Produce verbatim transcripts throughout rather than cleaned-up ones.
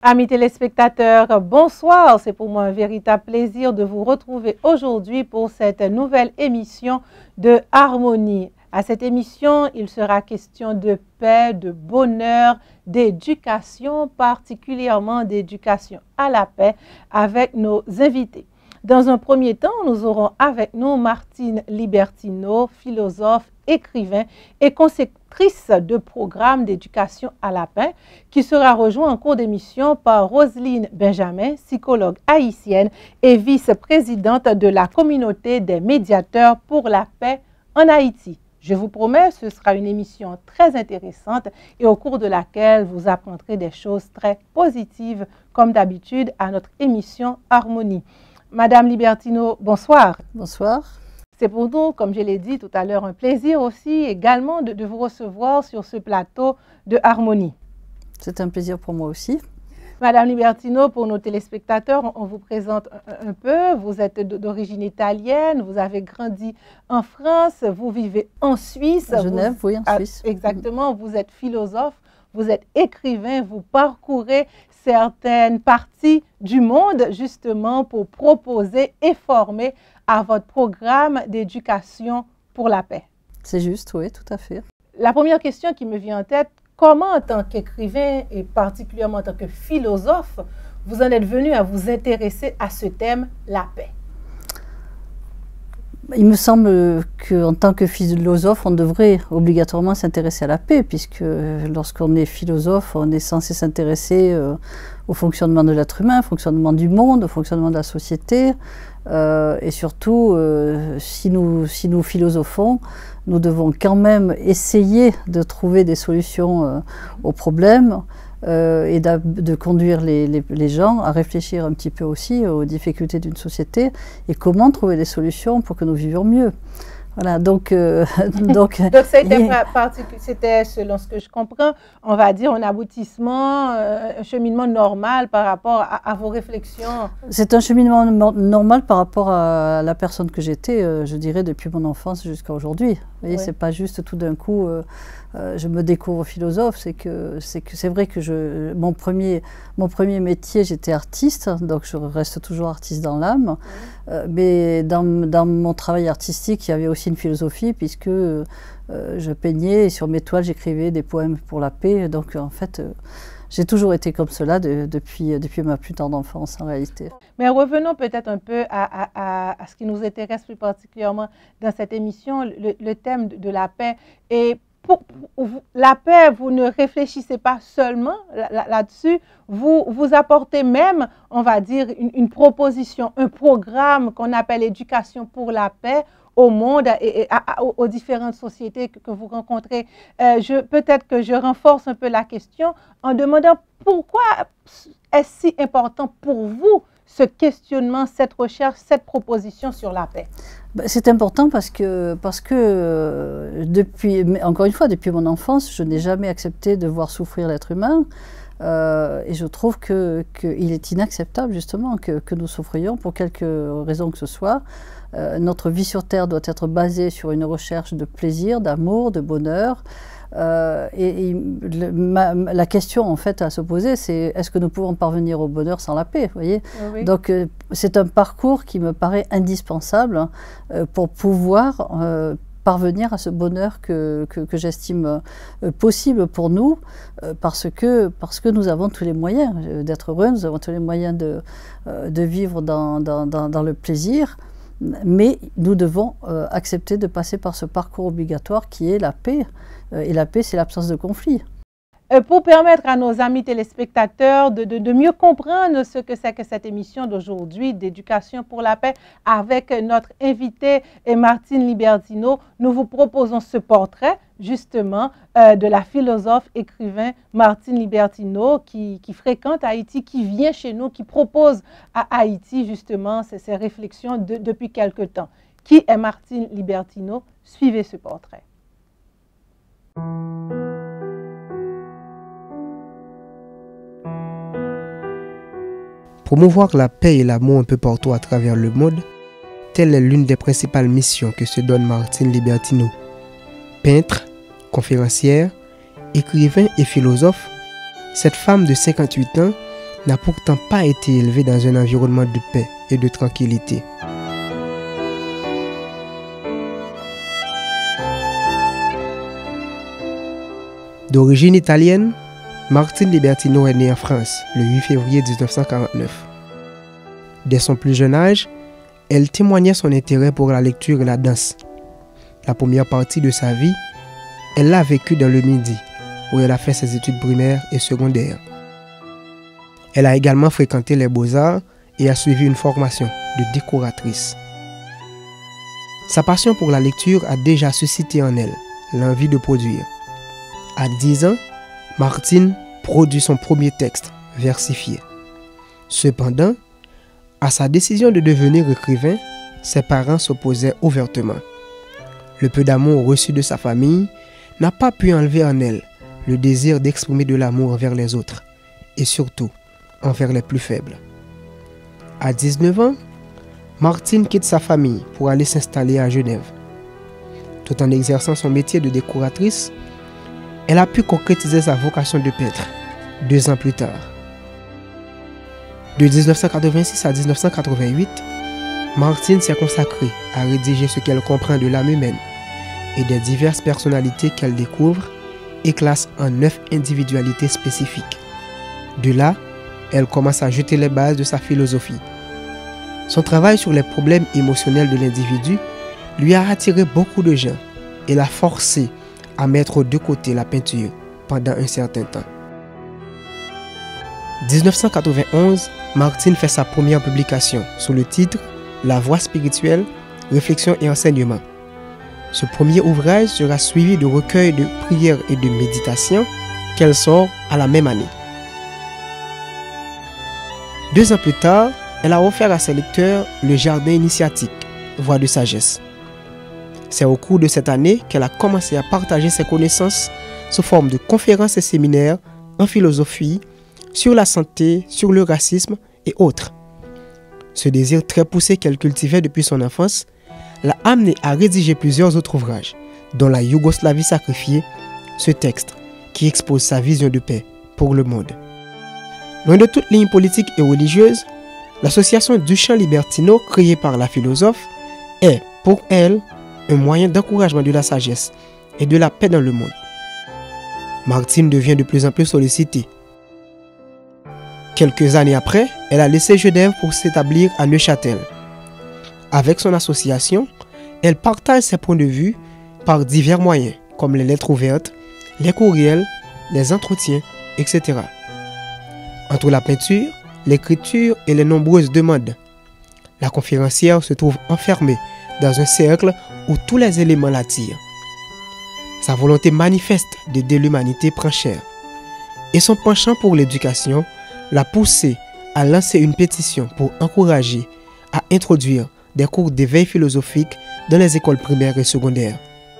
Amis téléspectateurs, bonsoir. C'est pour moi un véritable plaisir de vous retrouver aujourd'hui pour cette nouvelle émission de Harmonie. À cette émission, il sera question de paix, de bonheur, d'éducation, particulièrement d'éducation à la paix avec nos invités. Dans un premier temps, nous aurons avec nous Martine Libertino, philosophe, écrivain et conceptrice de programmes d'éducation à la paix, qui sera rejoint en cours d'émission par Roselyne Benjamin, psychologue haïtienne et vice-présidente de la communauté des médiateurs pour la paix en Haïti. Je vous promets, ce sera une émission très intéressante et au cours de laquelle vous apprendrez des choses très positives, comme d'habitude, à notre émission Harmonie. Madame Libertino, bonsoir. Bonsoir. C'est pour nous, comme je l'ai dit tout à l'heure, un plaisir aussi également de, de vous recevoir sur ce plateau de Harmonie. C'est un plaisir pour moi aussi. Madame Libertino, pour nos téléspectateurs, on, on vous présente un, un peu. Vous êtes d'origine italienne, vous avez grandi en France, vous vivez en Suisse. À Genève, vous, oui, en à, Suisse. Exactement, vous êtes philosophe, vous êtes écrivain, vous parcourez certaines parties du monde justement pour proposer et former à votre programme d'éducation pour la paix. C'est juste, oui, tout à fait. La première question qui me vient en tête, comment en tant qu'écrivain et particulièrement en tant que philosophe, vous en êtes venu à vous intéresser à ce thème, la paix? Il me semble qu'en tant que philosophe, on devrait obligatoirement s'intéresser à la paix, puisque lorsqu'on est philosophe, on est censé s'intéresser euh, au fonctionnement de l'être humain, au fonctionnement du monde, au fonctionnement de la société, euh, et surtout, euh, si nous, si nous philosophons, nous devons quand même essayer de trouver des solutions euh, aux problèmes, Euh, et de, de conduire les, les, les gens à réfléchir un petit peu aussi aux difficultés d'une société et comment trouver des solutions pour que nous vivions mieux. Voilà, donc... Euh, donc donc c'était, selon ce que je comprends, on va dire un aboutissement, euh, un cheminement normal par rapport à, à vos réflexions. C'est un cheminement normal par rapport à la personne que j'étais, euh, je dirais, depuis mon enfance jusqu'à aujourd'hui. Vous voyez, oui. C'est pas juste tout d'un coup... Euh, Euh, je me découvre philosophe, c'est que c'est que c'est vrai que je mon premier mon premier métier, j'étais artiste, donc je reste toujours artiste dans l'âme. Oui. Euh, mais dans dans mon travail artistique, il y avait aussi une philosophie puisque euh, je peignais et sur mes toiles j'écrivais des poèmes pour la paix. Donc en fait, euh, j'ai toujours été comme cela de, depuis depuis ma plus tendre enfance en réalité. Mais revenons peut-être un peu à, à, à ce qui nous intéresse plus particulièrement dans cette émission, le, le thème de, de la paix. Et Pour, pour, la paix, vous ne réfléchissez pas seulement là-dessus, vous, vous apportez même, on va dire, une, une proposition, un programme qu'on appelle éducation pour la paix au monde et, et à, à, aux différentes sociétés que, que vous rencontrez. Euh, je, peut-être que je renforce un peu la question en demandant pourquoi est-ce si important pour vous ce questionnement, cette recherche, cette proposition sur la paix? C'est important parce que, parce que euh, depuis, encore une fois, depuis mon enfance, je n'ai jamais accepté de voir souffrir l'être humain. Euh, et je trouve que, qu'il est inacceptable justement que, que nous souffrions pour quelque raison que ce soit. Euh, notre vie sur Terre doit être basée sur une recherche de plaisir, d'amour, de bonheur. Euh, et, et le, ma, la question en fait à se poser, c'est est-ce que nous pouvons parvenir au bonheur sans la paix, vous voyez? Oui. Donc euh, c'est un parcours qui me paraît indispensable euh, pour pouvoir euh, parvenir à ce bonheur que, que, que j'estime euh, possible pour nous, euh, parce que, parce que nous avons tous les moyens d'être heureux, nous avons tous les moyens de, euh, de vivre dans, dans, dans, dans le plaisir. Mais nous devons euh, accepter de passer par ce parcours obligatoire qui est la paix. Euh, et la paix, c'est l'absence de conflit. Euh, pour permettre à nos amis téléspectateurs de, de, de mieux comprendre ce que c'est que cette émission d'aujourd'hui, d'éducation pour la paix, avec notre invitée Martine Libertino, nous vous proposons ce portrait justement euh, de la philosophe écrivain Martine Libertino qui, qui fréquente Haïti, qui vient chez nous, qui propose à Haïti justement ces, ces réflexions de, depuis quelque temps. Qui est Martine Libertino? Suivez ce portrait. Promouvoir la paix et l'amour un peu partout à travers le monde, telle est l'une des principales missions que se donne Martine Libertino. Peintre, conférencière, écrivain et philosophe, cette femme de cinquante-huit ans n'a pourtant pas été élevé dans un environnement de paix et de tranquillité. D'origine italienne, Martine Libertino est née en France le huit février mille neuf cent quarante-neuf. Dès son plus jeune âge, elle témoignait son intérêt pour la lecture et la danse. La première partie de sa vie, elle l'a vécue dans le Midi, où elle a fait ses études primaires et secondaires. Elle a également fréquenté les Beaux-Arts et a suivi une formation de décoratrice. Sa passion pour la lecture a déjà suscité en elle l'envie de produire. À dix ans, Martine produit son premier texte, versifié. Cependant, à sa décision de devenir écrivain, ses parents s'opposaient ouvertement. Le peu d'amour reçu de sa famille n'a pas pu enlever en elle le désir d'exprimer de l'amour envers les autres, et surtout envers les plus faibles. À dix-neuf ans, Martine quitte sa famille pour aller s'installer à Genève. Tout en exerçant son métier de décoratrice, elle a pu concrétiser sa vocation de peintre deux ans plus tard. De mille neuf cent quatre-vingt-six à mille neuf cent quatre-vingt-huit, Martine s'est consacrée à rédiger ce qu'elle comprend de l'âme humaine et des diverses personnalités qu'elle découvre et classe en neuf individualités spécifiques. De là, elle commence à jeter les bases de sa philosophie. Son travail sur les problèmes émotionnels de l'individu lui a attiré beaucoup de gens et l'a forcé à mettre de côté la peinture pendant un certain temps. mille neuf cent quatre-vingt-onze, Martine fait sa première publication sous le titre « La voie spirituelle, réflexion et enseignement ». Ce premier ouvrage sera suivi de recueils de prières et de méditations qu'elle sort à la même année. Deux ans plus tard, elle a offert à ses lecteurs le Jardin initiatique, Voix de sagesse. C'est au cours de cette année qu'elle a commencé à partager ses connaissances sous forme de conférences et séminaires en philosophie, sur la santé, sur le racisme et autres. Ce désir très poussé qu'elle cultivait depuis son enfance l'a amenée à rédiger plusieurs autres ouvrages, dont La Yougoslavie sacrifiée, ce texte qui expose sa vision de paix pour le monde. Loin de toute ligne politique et religieuse, l'association Duchamp Libertino, créée par la philosophe, est, pour elle, un moyen d'encouragement de la sagesse et de la paix dans le monde. Martine devient de plus en plus sollicitée. Quelques années après, elle a laissé Genève pour s'établir à Neuchâtel. Avec son association, elle partage ses points de vue par divers moyens, comme les lettres ouvertes, les courriels, les entretiens, et cetera. Entre la peinture, l'écriture et les nombreuses demandes, la conférencière se trouve enfermée dans un cercle où tous les éléments l'attirent. Sa volonté manifeste d'aider l'humanité prend chair, et son penchant pour l'éducation l'a poussé à lancer une pétition pour encourager à introduire des cours d'éveil philosophique dans les écoles primaires et secondaires.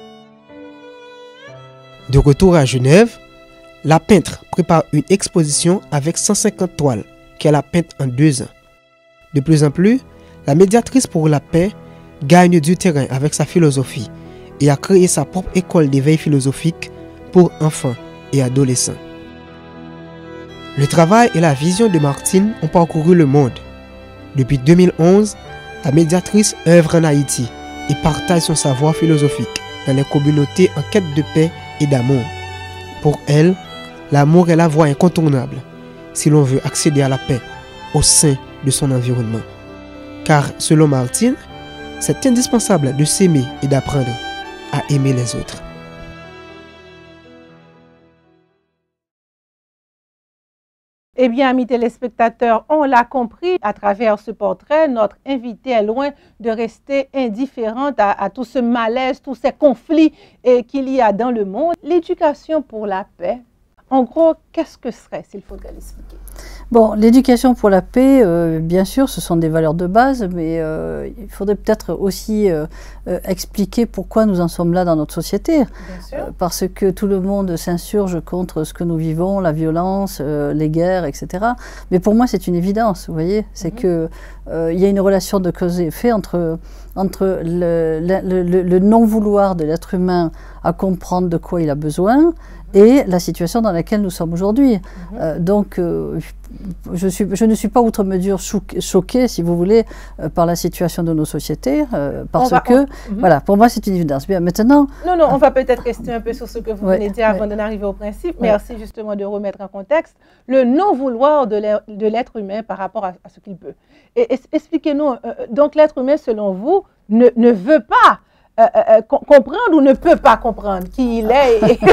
De retour à Genève, la peintre prépare une exposition avec cent cinquante toiles qu'elle a peintes en deux ans. De plus en plus, la médiatrice pour la paix gagne du terrain avec sa philosophie et a créé sa propre école d'éveil philosophique pour enfants et adolescents. Le travail et la vision de Martine ont parcouru le monde. Depuis deux mille onze, la médiatrice œuvre en Haïti et partage son savoir philosophique dans les communautés en quête de paix et d'amour. Pour elle, l'amour est la voie incontournable si l'on veut accéder à la paix au sein de son environnement. Car selon Martine, c'est indispensable de s'aimer et d'apprendre à aimer les autres. Eh bien, amis téléspectateurs, on l'a compris à travers ce portrait, notre invitée est loin de rester indifférente à, à tout ce malaise, tous ces conflits qu'il y a dans le monde. L'éducation pour la paix, en gros, qu'est-ce que serait, s'il faudrait l'expliquer? Bon, l'éducation pour la paix, euh, bien sûr, ce sont des valeurs de base, mais euh, il faudrait peut-être aussi euh, euh, expliquer pourquoi nous en sommes là dans notre société. Euh, parce que tout le monde s'insurge contre ce que nous vivons, la violence, euh, les guerres, et cetera. Mais pour moi, c'est une évidence, vous voyez. C'est mm-hmm. que euh, il y a une relation de cause et effet entre, entre le, le, le, le non-vouloir de l'être humain à comprendre de quoi il a besoin et la situation dans laquelle nous sommes aujourd'hui. Mm-hmm. euh, donc, euh, je, suis, je ne suis pas outre mesure choquée, si vous voulez, euh, par la situation de nos sociétés, euh, parce va, que, on, mm-hmm. voilà, pour moi, c'est une évidence. Bien, maintenant... Non, non, on va peut-être rester un peu sur ce que vous ouais, venez de dire avant ouais. d'en arriver au principe. Ouais. Merci justement de remettre en contexte le non-vouloir de l'être humain par rapport à, à ce qu'il peut. Et, et expliquez-nous, euh, donc l'être humain, selon vous, ne, ne veut pas Euh, euh, comprendre ou ne peut pas comprendre qui il est et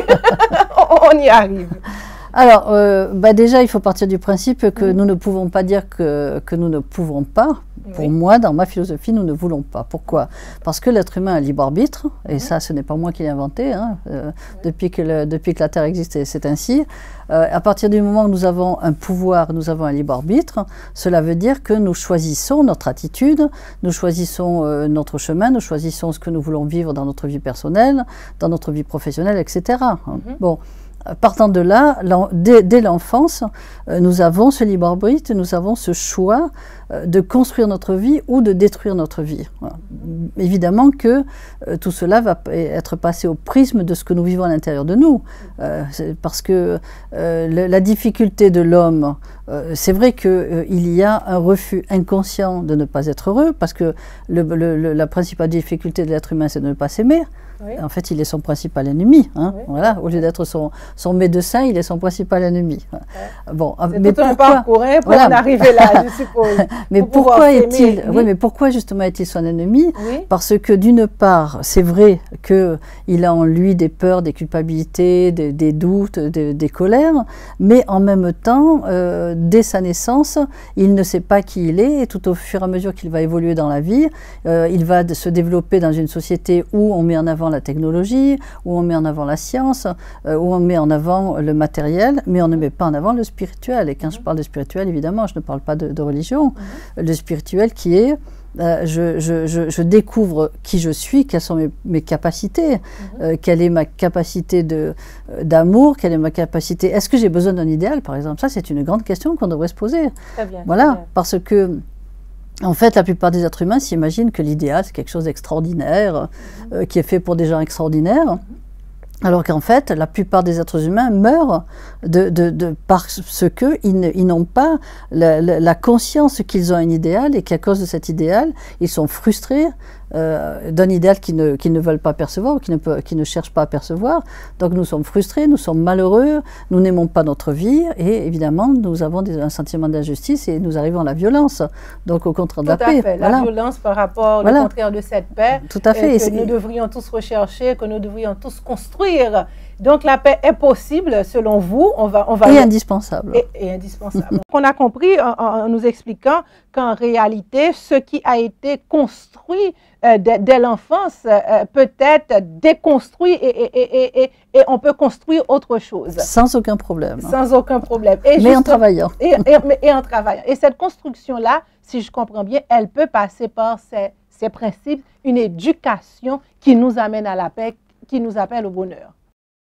on, on y arrive. Alors, euh, bah déjà, il faut partir du principe que mmh. nous ne pouvons pas dire que, que nous ne pouvons pas. Pour oui. moi, dans ma philosophie, nous ne voulons pas. Pourquoi? Parce que l'être humain a un libre arbitre, et mmh. ça, ce n'est pas moi qui l'ai inventé. Hein. Euh, oui. depuis, que le, depuis que la Terre existe, c'est ainsi. Euh, à partir du moment où nous avons un pouvoir, nous avons un libre arbitre, cela veut dire que nous choisissons notre attitude, nous choisissons euh, notre chemin, nous choisissons ce que nous voulons vivre dans notre vie personnelle, dans notre vie professionnelle, et cetera. Mmh. Bon. Partant de là, dès, dès l'enfance, euh, nous avons ce libre arbitre, nous avons ce choix euh, de construire notre vie ou de détruire notre vie. Voilà. Évidemment que euh, tout cela va être passé au prisme de ce que nous vivons à l'intérieur de nous. Euh, parce que euh, le, la difficulté de l'homme, euh, c'est vrai qu'il euh, y a un refus inconscient de ne pas être heureux, parce que le, le, le, la principale difficulté de l'être humain, c'est de ne pas s'aimer. Oui. En fait, il est son principal ennemi. Hein, oui. Voilà. Au lieu d'être son, son médecin, il est son principal ennemi. Ouais. Bon, mais tout pourquoi, un parcours hein, pour voilà. en arriver là, je suppose. mais, pourquoi est-il, oui, mais pourquoi justement est-il son ennemi? Oui. Parce que d'une part, c'est vrai qu'il a en lui des peurs, des culpabilités, des, des doutes, des, des colères, mais en même temps, euh, dès sa naissance, il ne sait pas qui il est, et tout au fur et à mesure qu'il va évoluer dans la vie, euh, il va se développer dans une société où on met en avant la technologie, où on met en avant la science, euh, où on met en avant le matériel, mais on ne met pas en avant le spirituel. Et quand mmh. je parle de spirituel, évidemment, je ne parle pas de, de religion. Mmh. Le spirituel qui est, euh, je, je, je, je découvre qui je suis, quelles sont mes, mes capacités, mmh. euh, quelle est ma capacité d'amour, quelle est ma capacité... Est-ce que j'ai besoin d'un idéal, par exemple? Ça, c'est une grande question qu'on devrait se poser. Très bien, voilà, très bien. Parce que... En fait, la plupart des êtres humains s'imaginent que l'idéal, c'est quelque chose d'extraordinaire, mmh. euh, qui est fait pour des gens extraordinaires, mmh. alors qu'en fait, la plupart des êtres humains meurent de, de, de, parce qu'ils n'ont pas la, la, la conscience qu'ils ont un idéal et qu'à cause de cet idéal, ils sont frustrés euh, d'un idéal qu'ils ne, qu'ils ne veulent pas percevoir ou qu'ils ne, peut, qu'ils ne cherchent pas à percevoir. Donc nous sommes frustrés, nous sommes malheureux, nous n'aimons pas notre vie et évidemment, nous avons des, un sentiment d'injustice et nous arrivons à la violence. Donc au contraire de Tout la à paix. Fait. Voilà. La violence par rapport voilà. au contraire de cette paix. Tout à fait. Que nous devrions tous rechercher, que nous devrions tous construire. Donc la paix est possible, selon vous. On va, on va et le... indispensable. Et, et indispensable. On a compris en, en nous expliquant qu'en réalité, ce qui a été construit euh, dès, dès l'enfance euh, peut être déconstruit et, et, et, et, et on peut construire autre chose. Sans aucun problème. Sans aucun problème. Et Mais juste, en travaillant. Et, et, et en travaillant. Et cette construction-là, si je comprends bien, elle peut passer par ces, ces principes, une éducation qui nous amène à la paix, qui nous appelle au bonheur.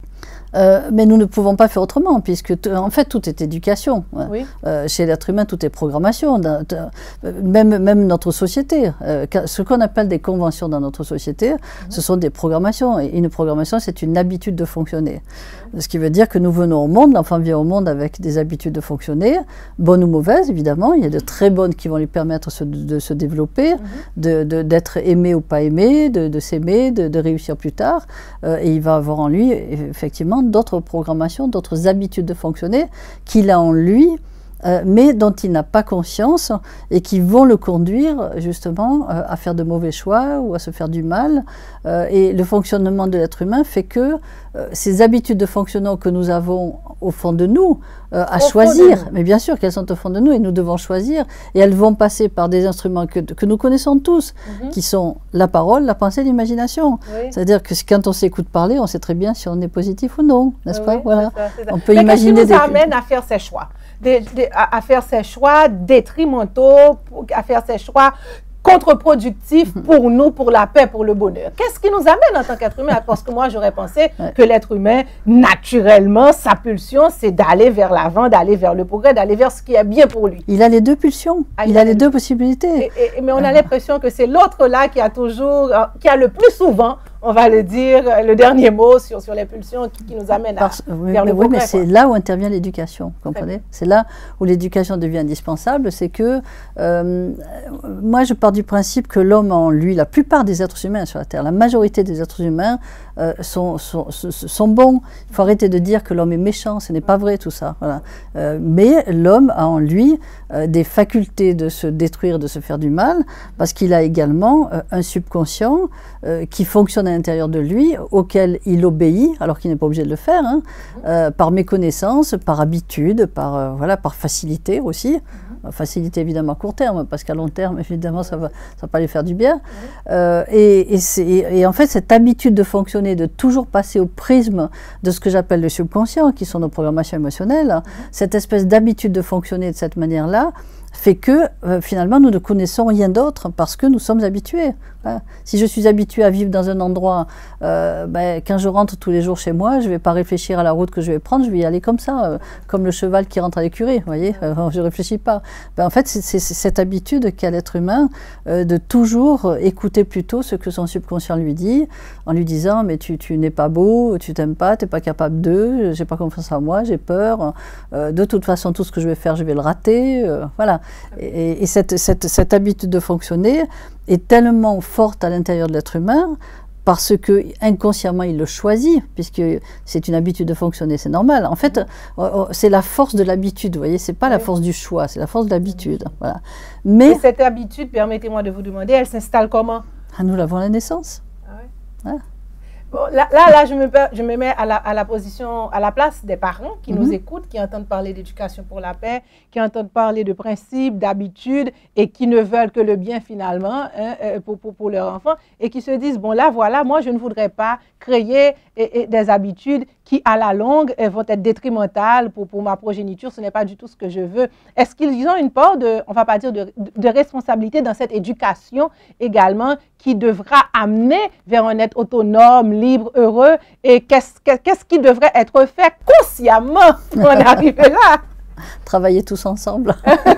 Euh, mais nous ne pouvons pas faire autrement, puisque en fait tout est éducation. Oui. Euh, chez l'être humain, tout est programmation. Même, même notre société, euh, ce qu'on appelle des conventions dans notre société, mmh. ce sont des programmations. Et une programmation, c'est une habitude de fonctionner. Mmh. Ce qui veut dire que nous venons au monde, l'enfant vient au monde avec des habitudes de fonctionner, bonnes ou mauvaises, évidemment. Il y a de très bonnes qui vont lui permettre se, de, de se développer, mmh. d'être de, aimé ou pas aimé, de, de s'aimer, de, de réussir plus tard. Euh, et il va avoir en lui, effectivement, d'autres programmations, d'autres habitudes de fonctionner qu'il a en lui, euh, mais dont il n'a pas conscience et qui vont le conduire justement euh, à faire de mauvais choix ou à se faire du mal. Euh, et le fonctionnement de l'être humain fait que euh, ces habitudes de fonctionnement que nous avons au fond de nous, euh, à au choisir, mais bien sûr qu'elles sont au fond de nous et nous devons choisir, et elles vont passer par des instruments que, que nous connaissons tous, mm-hmm. qui sont la parole, la pensée, l'imagination. Oui. C'est-à-dire que quand on s'écoute parler, on sait très bien si on est positif ou non, n'est-ce oui, pas? Voilà. Ça, ça. On peut mais imaginer qu'est-ce qui nous des... amène à faire ces choix, des, des, à, à faire ces choix détrimentaux, à faire ces choix contre-productif pour nous, pour la paix, pour le bonheur. Qu'est-ce qui nous amène en tant qu'être humain? Parce que moi, j'aurais pensé ouais. que l'être humain, naturellement, sa pulsion, c'est d'aller vers l'avant, d'aller vers le progrès, d'aller vers ce qui est bien pour lui. Il a les deux pulsions, ah, il, il a les deux possibilités. Et, et, mais on a l'impression que c'est l'autre là qui a toujours, qui a le plus souvent on va le dire, le dernier mot sur, sur les pulsions qui, qui nous amènent Parce, à, oui, vers le oui, progrès. Mais c'est là où intervient l'éducation, vous comprenez? C'est là où l'éducation devient indispensable, c'est que euh, moi je pars du principe que l'homme en lui, la plupart des êtres humains sur la Terre, la majorité des êtres humains euh, sont, sont, sont bons. Il faut arrêter de dire que l'homme est méchant, ce n'est pas vrai tout ça. Voilà. Euh, mais l'homme a en lui euh, des facultés de se détruire, de se faire du mal, parce qu'il a également euh, un subconscient euh, qui fonctionne à l'intérieur de lui, auquel il obéit, alors qu'il n'est pas obligé de le faire, hein, euh, par méconnaissance, par habitude, par, euh, voilà, par facilité aussi. Facilité évidemment à court terme, parce qu'à long terme, évidemment, ça ne va, ça va pas lui faire du bien. Euh, et, et, et en fait, cette habitude de fonctionner, de toujours passer au prisme de ce que j'appelle le subconscient, qui sont nos programmations émotionnelles, mmh. cette espèce d'habitude de fonctionner de cette manière-là, fait que euh, finalement nous ne connaissons rien d'autre parce que nous sommes habitués. Hein. Si je suis habitué à vivre dans un endroit, euh, ben, quand je rentre tous les jours chez moi, je ne vais pas réfléchir à la route que je vais prendre, je vais y aller comme ça, euh, comme le cheval qui rentre à l'écurie, vous voyez, euh, je ne réfléchis pas. Ben, en fait, c'est cette habitude qu'a l'être humain euh, de toujours écouter plutôt ce que son subconscient lui dit, en lui disant, mais tu, tu n'es pas beau, tu t'aimes pas, tu n'es pas capable de, j'ai pas confiance en moi, j'ai peur, euh, de toute façon, tout ce que je vais faire, je vais le rater, euh, voilà. Et, et cette, cette, cette habitude de fonctionner est tellement forte à l'intérieur de l'être humain parce que inconsciemment il le choisit, puisque c'est une habitude de fonctionner, c'est normal. En fait, c'est la force de l'habitude, vous voyez, c'est pas oui. la force du choix, c'est la force de l'habitude. Voilà. Mais et cette habitude, permettez-moi de vous demander, elle s'installe comment? Ah, nous l'avons à la naissance. Ah ouais. Voilà. Bon, là, là, là je, me, je me mets à la, à la position, à la place des parents qui mm-hmm. nous écoutent, qui entendent parler d'éducation pour la paix, qui entendent parler de principes, d'habitudes et qui ne veulent que le bien finalement hein, pour, pour, pour leur enfant et qui se disent, bon là, voilà, moi je ne voudrais pas créer et, et des habitudes qui à la longue vont être détrimentales pour, pour ma progéniture, ce n'est pas du tout ce que je veux. Est-ce qu'ils ont une part de, on va pas dire de, de responsabilité dans cette éducation également qui devra amener vers un être autonome, libre, heureux et qu'est-ce qu'est-ce qui devrait être fait consciemment pour en arriver là? Travailler tous ensemble.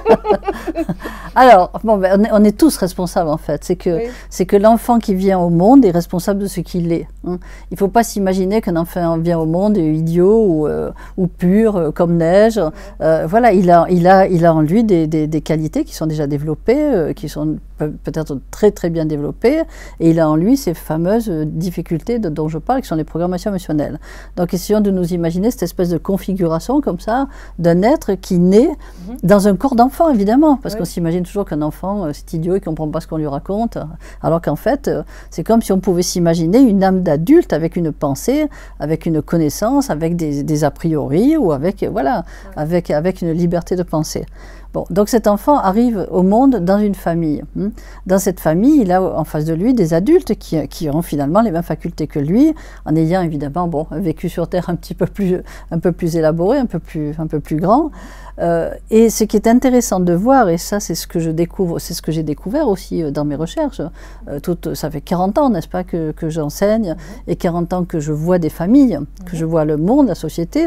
Alors, bon, ben, on, est, on est tous responsables en fait. C'est que, oui. c'est que l'enfant qui vient au monde est responsable de ce qu'il est. Hein. Il ne faut pas s'imaginer qu'un enfant vient au monde idiot ou, euh, ou pur euh, comme neige. Euh, voilà, il a, il, a, il a en lui des, des, des qualités qui sont déjà développées, euh, qui sont peut-être très très bien développées, et il a en lui ces fameuses difficultés de, dont je parle, qui sont les programmations émotionnelles. Donc essayons de nous imaginer cette espèce de configuration comme ça, d'un être qui naît mmh. dans un corps d'enfant, évidemment, parce oui. qu'on s'imagine toujours qu'un enfant, euh, c'est idiot, il ne comprend pas ce qu'on lui raconte, alors qu'en fait, euh, c'est comme si on pouvait s'imaginer une âme d'adulte avec une pensée, avec une connaissance, avec des, des a priori, ou avec, euh, voilà, oui. avec, avec une liberté de penser. Bon, donc cet enfant arrive au monde dans une famille. Dans cette famille, il a en face de lui des adultes qui, qui ont finalement les mêmes facultés que lui, en ayant évidemment bon, un vécu sur Terre un petit peu plus, un peu plus élaboré, un peu plus, un peu plus grand. Euh, et ce qui est intéressant de voir, et ça c'est ce que je découvre, c'est ce que j'ai découvert aussi dans mes recherches, euh, tout, ça fait quarante ans, n'est-ce pas, que, que j'enseigne, et quarante ans que je vois des familles, que je vois le monde, la société.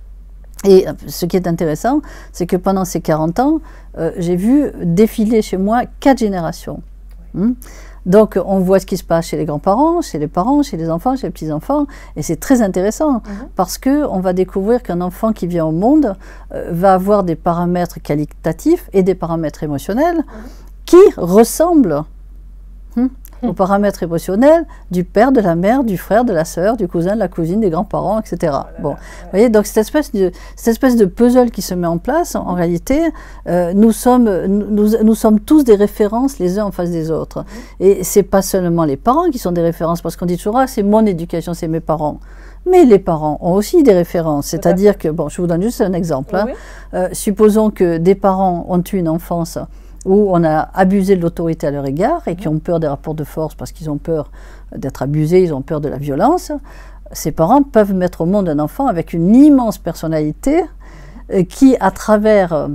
Et ce qui est intéressant, c'est que pendant ces quarante ans, euh, j'ai vu défiler chez moi quatre générations. Hum. Donc, on voit ce qui se passe chez les grands-parents, chez les parents, chez les enfants, chez les petits-enfants, et c'est très intéressant, mm-hmm. parce qu'on va découvrir qu'un enfant qui vient au monde euh, va avoir des paramètres qualitatifs et des paramètres émotionnels mm-hmm. qui ressemblent hum, aux paramètres émotionnels du père, de la mère, du frère, de la sœur, du cousin, de la cousine, des grands-parents, et cetera. Bon, vous voyez, donc cette espèce de, cette espèce de puzzle qui se met en place, en, en réalité, euh, nous, sommes, nous, nous sommes tous des références les uns en face des autres. Et c'est pas seulement les parents qui sont des références, parce qu'on dit toujours, ah, c'est mon éducation, c'est mes parents. Mais les parents ont aussi des références, c'est-à-dire que, bon, je vous donne juste un exemple. Hein. Oui. Euh, supposons que des parents ont eu une enfance où on a abusé de l'autorité à leur égard et qui ont peur des rapports de force parce qu'ils ont peur d'être abusés, ils ont peur de la violence, ces parents peuvent mettre au monde un enfant avec une immense personnalité euh, qui, à travers euh,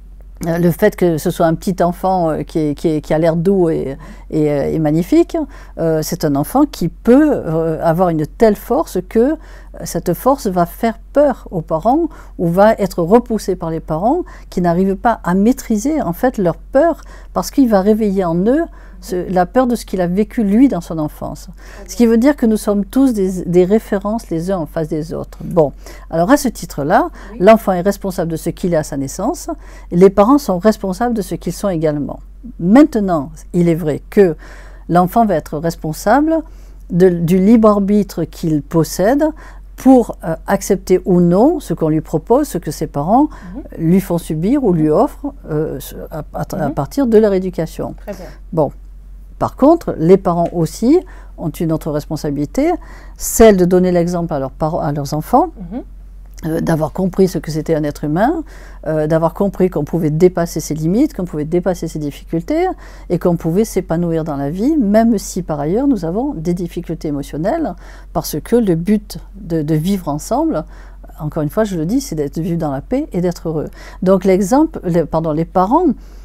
le fait que ce soit un petit enfant euh, qui, est, qui, est, qui a l'air doux et, et, et magnifique, euh, c'est un enfant qui peut euh, avoir une telle force que cette force va faire peur aux parents ou va être repoussée par les parents qui n'arrivent pas à maîtriser en fait leur peur parce qu'il va réveiller en eux ce, la peur de ce qu'il a vécu lui dans son enfance. Ce qui veut dire que nous sommes tous des, des références les uns en face des autres. Bon, alors à ce titre-là, oui. l'enfant est responsable de ce qu'il est à sa naissance, et les parents sont responsables de ce qu'ils sont également. Maintenant, il est vrai que l'enfant va être responsable de, du libre arbitre qu'il possède pour euh, accepter ou non ce qu'on lui propose, ce que ses parents mmh. lui font subir ou lui offrent euh, à, à, à partir de leur éducation. Très bien. Bon. Par contre, les parents aussi ont une autre responsabilité, celle de donner l'exemple à leurs parents, à leurs enfants, mmh. euh, d'avoir compris ce que c'était un être humain, euh, d'avoir compris qu'on pouvait dépasser ses limites, qu'on pouvait dépasser ses difficultés et qu'on pouvait s'épanouir dans la vie, même si par ailleurs nous avons des difficultés émotionnelles, parce que le but de, de vivre ensemble, encore une fois je le dis, c'est d'être vivre dans la paix et d'être heureux. Donc l'exemple, les, pardon, les parents,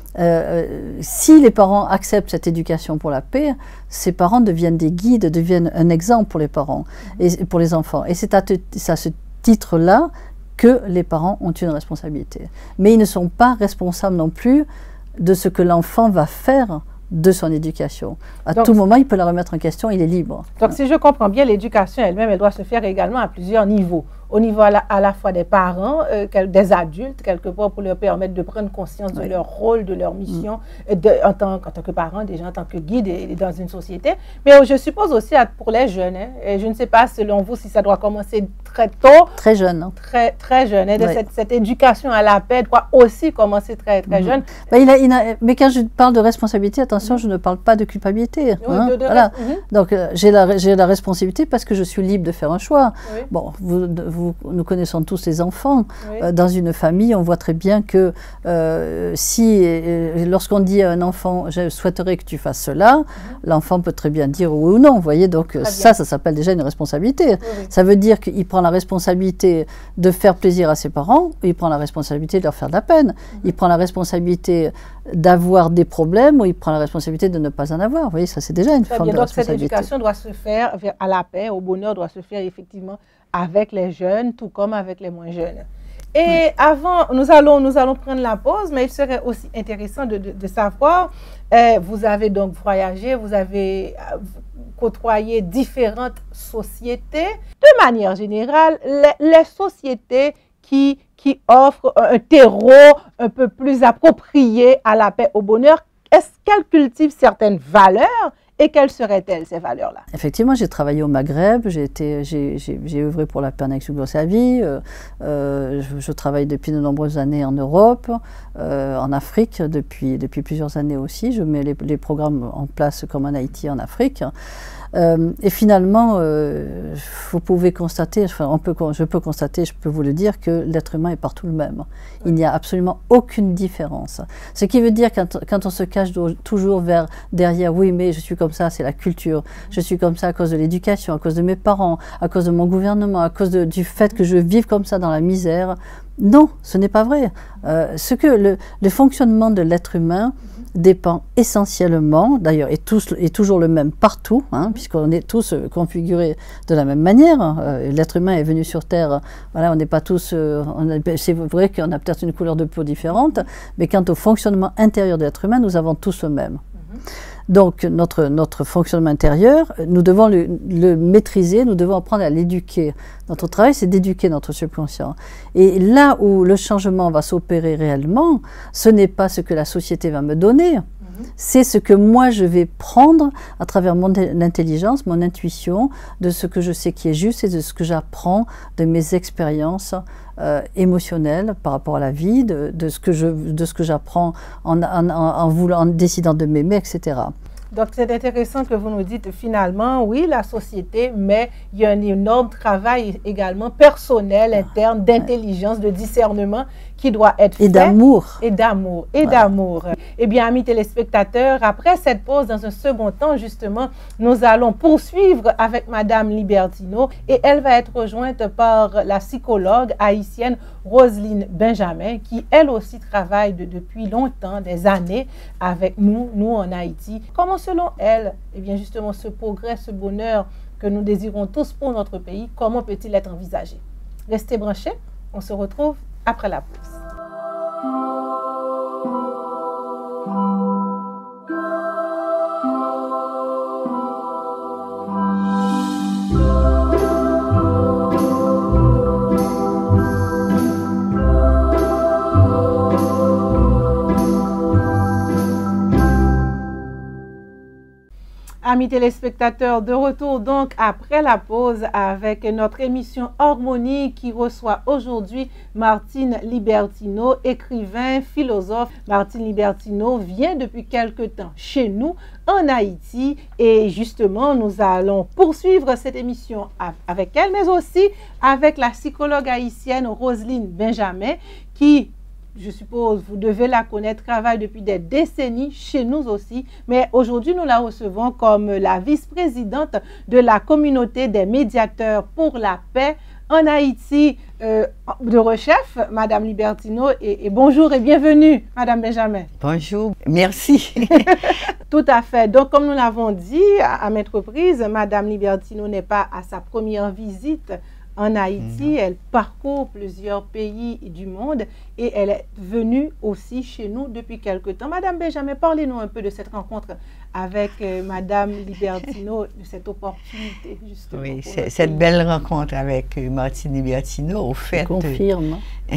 Euh, si les parents acceptent cette éducation pour la paix, ces parents deviennent des guides, deviennent un exemple pour les parents et pour les enfants. Et c'est à, à ce titre-là que les parents ont une responsabilité. Mais ils ne sont pas responsables non plus de ce que l'enfant va faire de son éducation. À donc, tout moment, il peut la remettre en question, il est libre. Donc, si je comprends bien, l'éducation elle-même, elle doit se faire également à plusieurs niveaux. Au niveau à la, à la fois des parents, euh, des adultes, quelque part, pour leur permettre de prendre conscience de oui. leur rôle, de leur mission, mmh. de, en, tant, en tant que parents, déjà en tant que guide et, et dans une société. Mais euh, je suppose aussi à, pour les jeunes, hein, et je ne sais pas selon vous si ça doit commencer très tôt. Très jeune. Hein. Très, très jeune. Et de oui. cette, cette éducation à la paix doit aussi commencer très, très mmh. jeune. Ben, il a, il a, mais quand je parle de responsabilité, attention, mmh. je ne parle pas de culpabilité. Oui, hein, de, de voilà. Mmh. Donc, euh, j'ai la, j'ai la responsabilité parce que je suis libre de faire un choix. Oui. Bon, vous, vous Vous, nous connaissons tous les enfants. Oui. Euh, dans une famille, on voit très bien que euh, si, euh, lorsqu'on dit à un enfant, je souhaiterais que tu fasses cela, mm-hmm. l'enfant peut très bien dire oui ou non. Vous voyez, donc très ça, bien. ça s'appelle déjà une responsabilité. Oui, oui. Ça veut dire qu'il prend la responsabilité de faire plaisir à ses parents, ou il prend la responsabilité de leur faire de la peine. Mm-hmm. Il prend la responsabilité d'avoir des problèmes, ou il prend la responsabilité de ne pas en avoir. Vous voyez, ça c'est déjà une très forme bien. de donc, responsabilité. Cette éducation doit se faire à la paix, au bonheur, doit se faire effectivement avec les jeunes, tout comme avec les moins jeunes. Et oui. avant, nous allons, nous allons prendre la pause, mais il serait aussi intéressant de, de, de savoir, euh, vous avez donc voyagé, vous avez euh, côtoyé différentes sociétés. De manière générale, les, les sociétés qui, qui offrent un terreau un peu plus approprié à la paix, au bonheur, est-ce qu'elles cultivent certaines valeurs? Et quelles seraient-elles, ces valeurs-là? Effectivement, j'ai travaillé au Maghreb, j'ai été, j'ai, j'ai, j'ai œuvré pour la paix en ex-Yougoslavie, euh, euh, je, je travaille depuis de nombreuses années en Europe, euh, en Afrique, depuis, depuis plusieurs années aussi. Je mets les, les programmes en place comme en Haïti, en Afrique. Euh, et finalement, euh, vous pouvez constater, enfin, on peut, je peux constater, je peux vous le dire, que l'être humain est partout le même. Il n'y a absolument aucune différence. Ce qui veut dire quand, quand on se cache toujours vers, derrière, oui, mais je suis comme ça, c'est la culture, je suis comme ça à cause de l'éducation, à cause de mes parents, à cause de mon gouvernement, à cause de, du fait que je vive comme ça dans la misère. Non, ce n'est pas vrai. Euh, ce que le, le fonctionnement de l'être humain dépend essentiellement, d'ailleurs, est, tous, est toujours le même partout, hein, puisqu'on est tous configurés de la même manière. Euh, l'être humain est venu sur Terre, voilà, on n'est pas tous... Euh, c'est vrai qu'on a peut-être une couleur de peau différente, mais quant au fonctionnement intérieur de l'être humain, nous avons tous le même. Donc, notre, notre fonctionnement intérieur, nous devons le, le maîtriser, nous devons apprendre à l'éduquer. Notre travail, c'est d'éduquer notre subconscient. Et là où le changement va s'opérer réellement, ce n'est pas ce que la société va me donner, mm-hmm. c'est ce que moi je vais prendre à travers mon intelligence, mon intuition, de ce que je sais qui est juste et de ce que j'apprends de mes expériences Euh, émotionnel par rapport à la vie, de, de ce que je, de ce que j'apprends en, en, en, voulant, en décidant de m'aimer, et cetera. Donc, c'est intéressant que vous nous dites finalement, oui, la société, mais il y a un énorme travail également personnel, interne, d'intelligence, de discernement qui doit être fait. Et d'amour. Et d'amour. Et voilà. d'amour. Eh bien, amis téléspectateurs, après cette pause, dans un second temps, justement, nous allons poursuivre avec Madame Libertino et elle va être rejointe par la psychologue haïtienne Roselyne Benjamin, qui elle aussi travaille de, depuis longtemps, des années, avec nous, nous en Haïti. Comment selon elle, eh bien justement ce progrès, ce bonheur que nous désirons tous pour notre pays, comment peut-il être envisagé? Restez branchés, on se retrouve après la pause. Amis téléspectateurs, de retour donc après la pause avec notre émission Harmonie qui reçoit aujourd'hui Martine Libertino, écrivain, philosophe. Martine Libertino vient depuis quelque temps chez nous en Haïti et justement nous allons poursuivre cette émission avec elle, mais aussi avec la psychologue haïtienne Roselyne Benjamin qui, je suppose, vous devez la connaître, travaille depuis des décennies chez nous aussi. Mais aujourd'hui, nous la recevons comme la vice-présidente de la communauté des médiateurs pour la paix en Haïti euh, de Rechef, Madame Libertino. Et, et bonjour et bienvenue, Madame Benjamin. Bonjour, merci. Tout à fait. Donc, comme nous l'avons dit à, à maintes reprises, Madame Libertino n'est pas à sa première visite en Haïti, mmh. Elle parcourt plusieurs pays du monde et elle est venue aussi chez nous depuis quelque temps. Madame Benjamin, parlez-nous un peu de cette rencontre avec euh, Madame Libertino, de cette opportunité, justement. Oui, cette pays. Belle rencontre avec euh, Martine Libertino, au fait... Je confirme. Euh,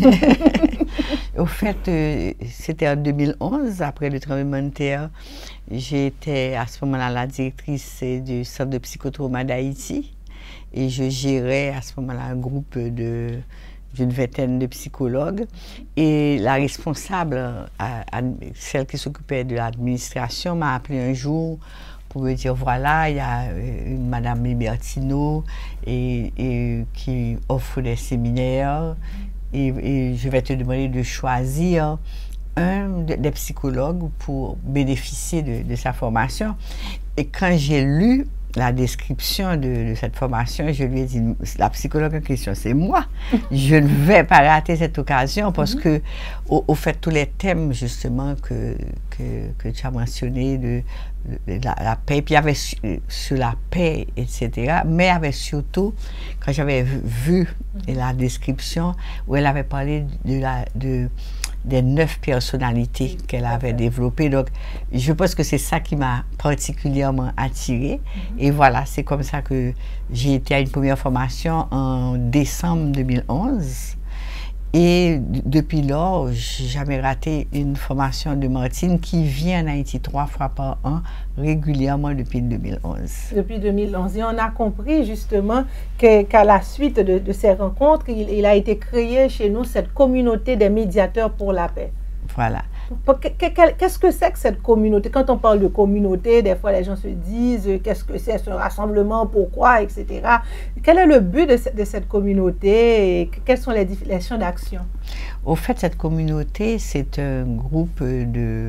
au fait, euh, c'était en deux mille onze, après le tremblement de terre. J'étais à ce moment-là la directrice du Centre de psychotrauma d'Haïti. Et je gérais à ce moment-là un groupe de, d'une vingtaine de psychologues. Et la responsable, à, à, celle qui s'occupait de l'administration, m'a appelé un jour pour me dire, voilà, il y a une Madame Libertino et, et, qui offre des séminaires et, et je vais te demander de choisir un des psychologues pour bénéficier de, de sa formation. Et quand j'ai lu la description de, de cette formation, je lui ai dit, la psychologue en question, c'est moi. Je ne vais pas rater cette occasion parce mm-hmm. que, au, au fait, tous les thèmes, justement, que, que, que tu as mentionnés, de, de la, la paix, puis il y avait sur, sur la paix, et cetera, mais il y avait surtout, quand j'avais vu, vu mm-hmm. la description, où elle avait parlé de la... De, des neuf personnalités qu'elle avait développées. Donc, je pense que c'est ça qui m'a particulièrement attirée. Mm-hmm. Et voilà, c'est comme ça que j'ai été à une première formation en décembre deux mille onze. Et depuis lors, je n'ai jamais raté une formation de Martine qui vient en Haïti trois fois par an, régulièrement depuis deux mille onze. Depuis deux mille onze. Et on a compris justement que, qu'à la suite de, de ces rencontres, il, il a été créé chez nous cette communauté des médiateurs pour la paix. Voilà. Qu'est-ce que c'est que cette communauté? Quand on parle de communauté, des fois les gens se disent qu'est-ce que c'est ce rassemblement, pourquoi, et cetera. Quel est le but de, de cette communauté et quels sont les, les champs d'action? Au fait, cette communauté, c'est un groupe de,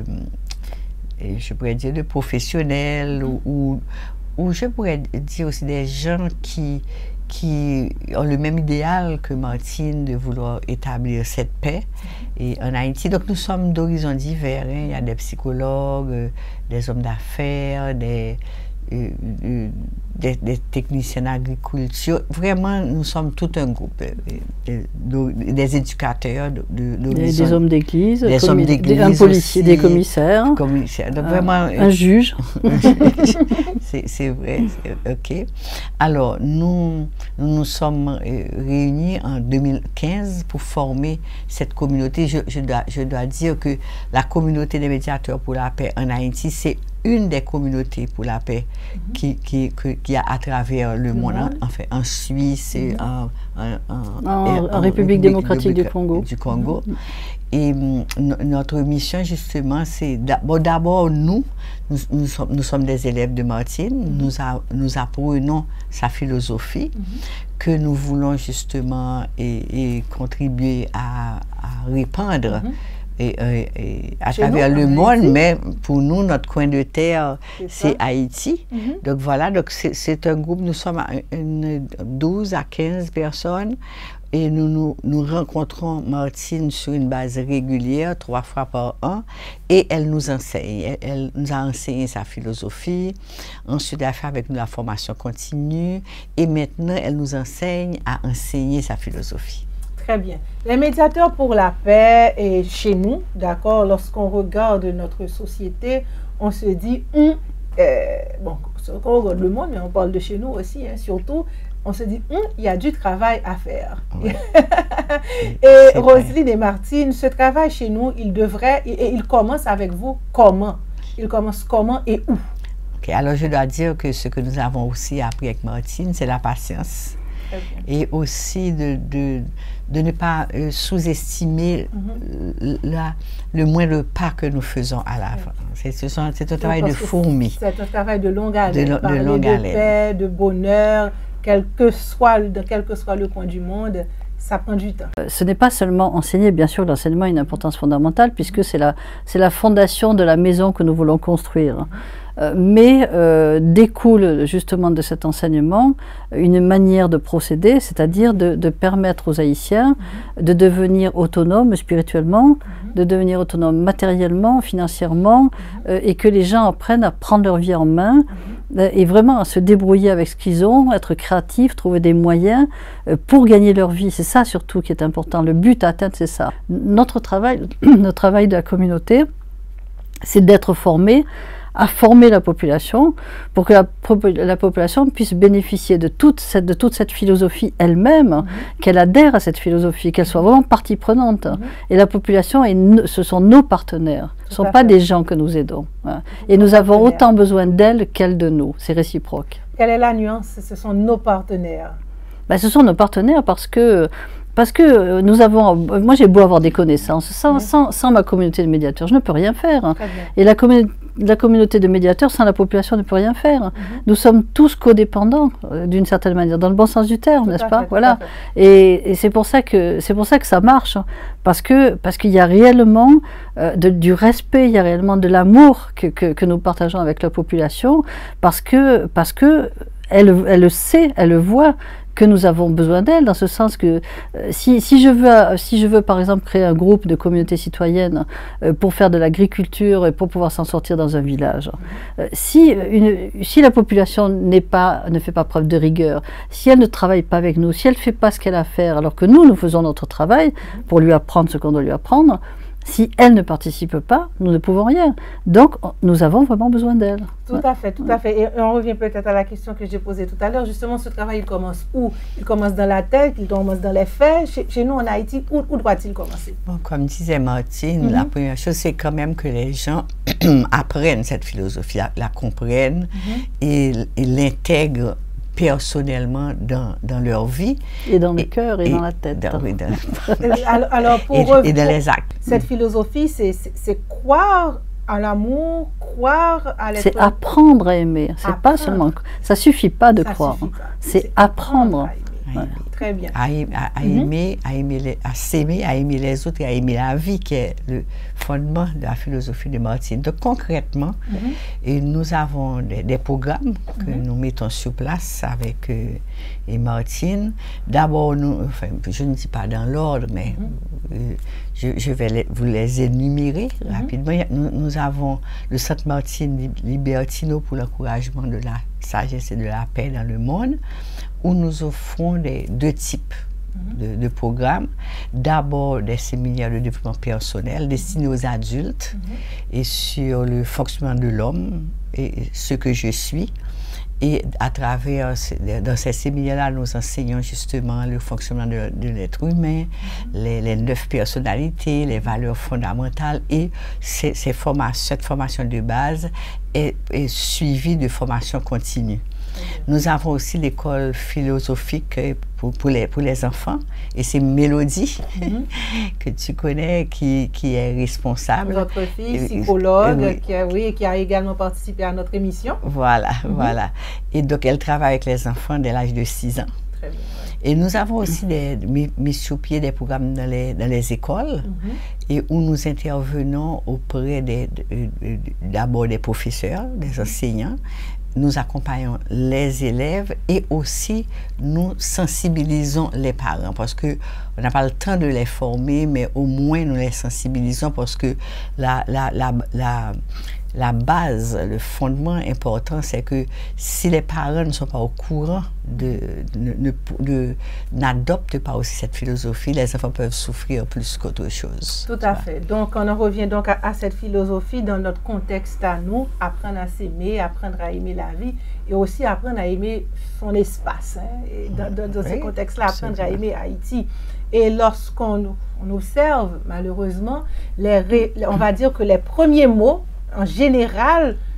je pourrais dire, de professionnels mmh. ou, ou je pourrais dire aussi des gens qui qui ont le même idéal que Martine de vouloir établir cette paix et en Haïti. Donc nous sommes d'horizons divers. Hein. Il y a des psychologues, des hommes d'affaires, des, euh, euh, des, des techniciens d'agriculture. Vraiment, nous sommes tout un groupe. Euh, de, des éducateurs, de, de, des, des hommes d'église, des hommes d'église, un policier, des commissaires, commissaires. Donc, un, vraiment, un juge. C'est vrai, ok. Alors, nous, nous nous sommes réunis en deux mille quinze pour former cette communauté. Je, je, dois, je dois dire que la communauté des médiateurs pour la paix en Haïti, c'est une des communautés pour la paix mm-hmm. qui, qui, qui, qui a à travers le, le monde, monde. En, fait, en Suisse, mm-hmm. en, en, en, en, en, en République démocratique du Congo. Du Congo. Mm-hmm. Et notre mission, justement, c'est d'abord, nous, nous, nous, sommes, nous sommes des élèves de Martine, mm-hmm. nous, a, nous apprenons sa philosophie, mm-hmm. que nous voulons justement et, et contribuer à, à répandre mm-hmm. et, et, et à Chez travers nous, le monde, Haïti. Mais pour nous, notre coin de terre, c'est Haïti. Mm-hmm. Donc voilà, donc c'est un groupe, nous sommes une douze à quinze personnes. Et nous, nous nous rencontrons Martine sur une base régulière, trois fois par an, et elle nous enseigne. Elle, elle nous a enseigné sa philosophie, ensuite elle a fait avec nous la formation continue, et maintenant elle nous enseigne à enseigner sa philosophie. Très bien. Les médiateurs pour la paix, et chez nous, d'accord, lorsqu'on regarde notre société, on se dit, hum, euh, bon, on regarde le monde, mais on parle de chez nous aussi, hein, surtout, on se dit, hum, il y a du travail à faire. Ouais. Et Roselyne et Martine, ce travail chez nous, il devrait, et il commence avec vous comment? Il commence comment et où? OK. Alors, je dois dire que ce que nous avons aussi appris avec Martine, c'est la patience. Et aussi de, de, de ne pas euh, sous-estimer mm-hmm. le moindre pas que nous faisons à l'avant. C'est un travail de fourmi. C'est un travail de longue haleine. De, de, de longue de haleine. paix, de bonheur, quel que soit, quel que soit le coin du monde, ça prend du temps. Ce n'est pas seulement enseigner, bien sûr, l'enseignement a une importance fondamentale puisque c'est la, c'est la fondation de la maison que nous voulons construire. Euh, mais euh, découle justement de cet enseignement une manière de procéder, c'est-à-dire de, de permettre aux Haïtiens mm-hmm. de devenir autonomes spirituellement, mm-hmm. de devenir autonomes matériellement, financièrement, mm-hmm. euh, et que les gens apprennent à prendre leur vie en main mm-hmm. euh, et vraiment à se débrouiller avec ce qu'ils ont, être créatifs, trouver des moyens euh, pour gagner leur vie. C'est ça surtout qui est important. Le but à atteindre, c'est ça. Notre travail, notre travail de la communauté, c'est d'être formé à former la population pour que la, la population puisse bénéficier de toute cette, de toute cette philosophie elle-même, mmh. qu'elle adhère à cette philosophie, qu'elle soit vraiment partie prenante. Mmh. Et la population, est no, ce sont nos partenaires, ce ne sont pas fait. des gens que nous aidons. Hein. Et nous avons autant besoin d'elles qu'elles de nous, c'est réciproque. Quelle est la nuance? Ce sont nos partenaires. Ben, ce sont nos partenaires parce que Parce que nous avons, moi j'ai beau avoir des connaissances, sans, mmh. sans, sans ma communauté de médiateurs, je ne peux rien faire. Et la, commun la communauté de médiateurs, sans la population, ne peut rien faire. Mmh. Nous sommes tous codépendants, euh, d'une certaine manière, dans le bon sens du terme, n'est-ce pas? Voilà. Et, et c'est pour ça que c'est pour ça que ça marche, parce que parce qu'il y a réellement euh, de, du respect, il y a réellement de l'amour que, que, que nous partageons avec la population, parce que parce que elle, elle le sait, elle le voit, que nous avons besoin d'elle, dans ce sens que euh, si, si, je veux, si je veux par exemple créer un groupe de communautés citoyennes euh, pour faire de l'agriculture et pour pouvoir s'en sortir dans un village, euh, si, une, si la population n'est pas, ne fait pas preuve de rigueur, si elle ne travaille pas avec nous, si elle ne fait pas ce qu'elle a à faire, alors que nous, nous faisons notre travail pour lui apprendre ce qu'on doit lui apprendre, si elle ne participe pas, nous ne pouvons rien. Donc, nous avons vraiment besoin d'elle. Tout ouais. à fait, tout ouais. à fait. Et on revient peut-être à la question que j'ai posée tout à l'heure. Justement, ce travail, il commence où? Il commence dans la tête, il commence dans les faits. Chez, chez nous, en Haïti, où, où doit-il commencer? Bon, comme disait Martine, mm-hmm. la première chose, c'est quand même que les gens apprennent cette philosophie, la, la comprennent mm-hmm. et, et l'intègrent personnellement dans, dans leur vie. Et dans le cœur et, et dans la tête. Dans, oui, dans, alors, alors, pour et, eux, et dans les actes. Cette philosophie, c'est croire à l'amour, croire à l'être. C'est apprendre à aimer. C'est pas seulement. Ça suffit pas de ça croire. C'est apprendre. À aimer. Ouais. Très bien. À, à, à mm-hmm. aimer, à aimer, les, à s'aimer, à aimer les autres et à aimer la vie, qui est le fondement de la philosophie de Martine. Donc concrètement, mm-hmm. et nous avons des, des programmes que mm-hmm. nous mettons sur place avec euh, et Martine. D'abord, nous, enfin, je ne dis pas dans l'ordre, mais mm-hmm. euh, je, je vais les, vous les énumérer mm-hmm. rapidement. Nous, nous avons le Centre Martine Libertino pour l'encouragement de la sagesse et de la paix dans le monde, où nous offrons des, deux types mm-hmm. de, de programmes. D'abord, des séminaires de développement personnel destinés aux adultes mm-hmm. et sur le fonctionnement de l'homme et ce que je suis. Et à travers, dans ces séminaires-là, nous enseignons justement le fonctionnement de, de l'être humain, mm-hmm. les, les neuf personnalités, les valeurs fondamentales, et ces, ces formations, cette formation de base est, est suivie de formation continue. Nous avons aussi l'école philosophique pour, pour, les, pour les enfants, et c'est Mélodie, mm-hmm. que tu connais, qui, qui est responsable. Notre fille, psychologue, euh, oui. Qui, a, oui, qui a également participé à notre émission. Voilà, mm-hmm. voilà. Et donc, elle travaille avec les enfants dès l'âge de six ans. Très bien, ouais. Et nous avons aussi des, mis, mis sur pied des programmes dans les, dans les écoles, mm-hmm. et où nous intervenons auprès des, d'abord des professeurs, des enseignants. Nous accompagnons les élèves et aussi nous sensibilisons les parents, parce qu'on n'a pas le temps de les former, mais au moins nous les sensibilisons, parce que la, la, la, la, la base, le fondement important, c'est que si les parents ne sont pas au courant, de, de, de, de, n'adoptent pas aussi cette philosophie, les enfants peuvent souffrir plus qu'autre chose. Tout à fait. Donc on en revient donc à, à cette philosophie dans notre contexte à nous, apprendre à s'aimer, apprendre à aimer la vie, et aussi apprendre à aimer son espace. Hein, et dans, dans, dans oui, ce contexte-là, apprendre à aimer Haïti. Et lorsqu'on on observe, malheureusement, les ré, on va dire que les premiers mots, en général,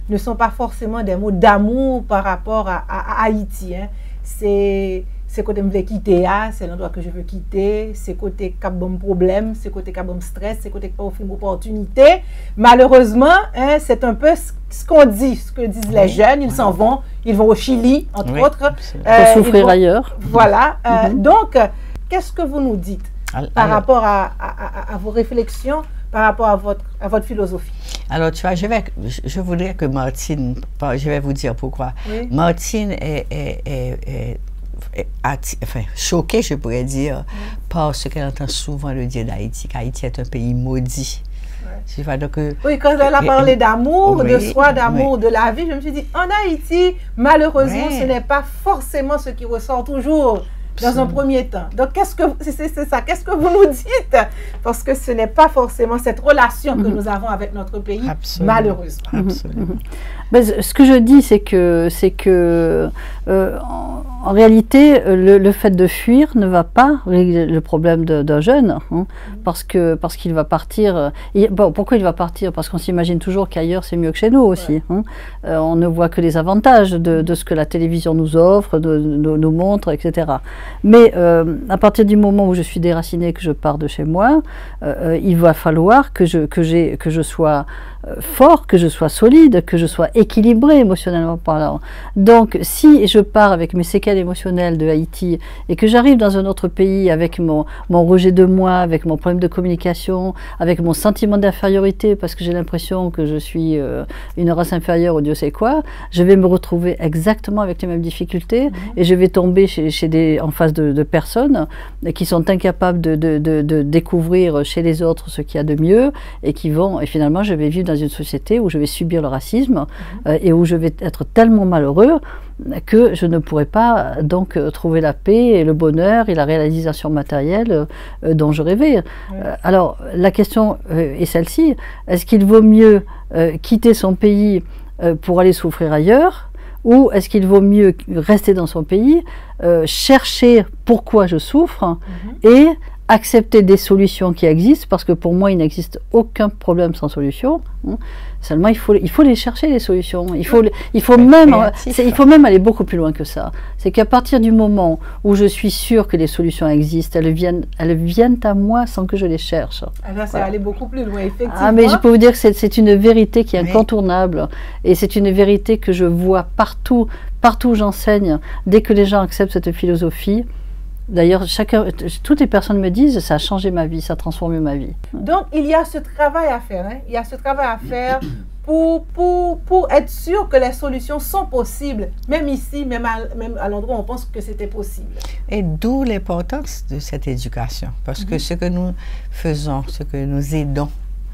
ne sont pas forcément des mots d'amour par rapport à, à, à Haïti. Hein. C'est c'est côté me veux quitter, c'est l'endroit que je veux quitter, c'est côté cap bon problème, c'est côté cap bon stress, c'est côté pas offrir une opportunité. Malheureusement, hein, c'est un peu ce qu'on dit, ce que disent les jeunes, ils s'en vont, ils vont au Chili, entre oui, autres. Euh, pour souffrir vont, ailleurs. Voilà. Euh, mm-hmm. Donc, qu'est-ce que vous nous dites alors, par rapport à, à, à, à vos réflexions, par rapport à votre, à votre philosophie? Alors, tu vois, je, vais, je, je voudrais que Martine, je vais vous dire pourquoi. Oui. Martine est, est, est, est, est enfin, choquée, je pourrais dire, oui. par ce qu'elle entend souvent le dire d'Haïti, qu'Haïti est un pays maudit. Ouais. Vois, donc, oui, quand elle a parlé d'amour, oui, de soi, d'amour, oui. de la vie, je me suis dit, en Haïti, malheureusement, oui. ce n'est pas forcément ce qui ressort toujours. Dans un premier temps. Donc, qu'est-ce que c'est ça? Qu'est-ce que vous nous dites? Parce que ce n'est pas forcément cette relation que mm-hmm. nous avons avec notre pays, absolument, malheureusement. Absolument. Mm-hmm. Mais ce que je dis, c'est que, c'est que euh, en, en réalité, le, le fait de fuir ne va pas régler le problème d'un jeune, hein, mm-hmm. parce que parce qu'il va partir. Et, bon, pourquoi il va partir? Parce qu'on s'imagine toujours qu'ailleurs c'est mieux que chez nous aussi. Ouais. Hein. Euh, on ne voit que les avantages de, de ce que la télévision nous offre, de, de, nous montre, et cetera. Mais euh, à partir du moment où je suis déracinée, que je pars de chez moi, euh, il va falloir que je, que j'ai, que je sois euh, fort, que je sois solide, que je sois équilibré émotionnellement parlant. Donc, si je pars avec mes séquelles émotionnelles de Haïti et que j'arrive dans un autre pays avec mon, mon rejet de moi, avec mon problème de communication, avec mon sentiment d'infériorité, parce que j'ai l'impression que je suis euh, une race inférieure ou Dieu sait quoi, je vais me retrouver exactement avec les mêmes difficultés mmh. et je vais tomber chez, chez des, en face de, de personnes qui sont incapables de, de, de, de découvrir chez les autres ce qu'il y a de mieux et qui vont, et finalement je vais vivre dans une société où je vais subir le racisme mmh. euh, et où je vais être tellement malheureux que je ne pourrai pas donc trouver la paix et le bonheur et la réalisation matérielle euh, dont je rêvais. Mmh. Euh, alors la question euh, est celle-ci, est-ce qu'il vaut mieux euh, quitter son pays euh, pour aller souffrir ailleurs, ou est-ce qu'il vaut mieux rester dans son pays, euh, chercher pourquoi je souffre mmh. et accepter des solutions qui existent, parce que pour moi il n'existe aucun problème sans solution. Hein. Seulement il faut, il faut les chercher les solutions. Il faut, il faut même, il faut même aller beaucoup plus loin que ça. C'est qu'à partir du moment où je suis sûre que les solutions existent, elles viennent, elles viennent à moi sans que je les cherche. Ah là, ça voilà. aller beaucoup plus loin, effectivement. Ah mais je peux vous dire que c'est une vérité qui est incontournable, oui. et c'est une vérité que je vois partout, partout où j'enseigne. Dès que les gens acceptent cette philosophie. D'ailleurs, chacun, toutes les personnes me disent, ça a changé ma vie, ça a transformé ma vie. Donc, il y a ce travail à faire. Hein? Il y a ce travail à faire pour, pour, pour être sûr que les solutions sont possibles, même ici, même à, même à l'endroit où on pense que c'était possible. Et d'où l'importance de cette éducation. Parce que mm-hmm. ce que nous faisons, ce que nous aidons,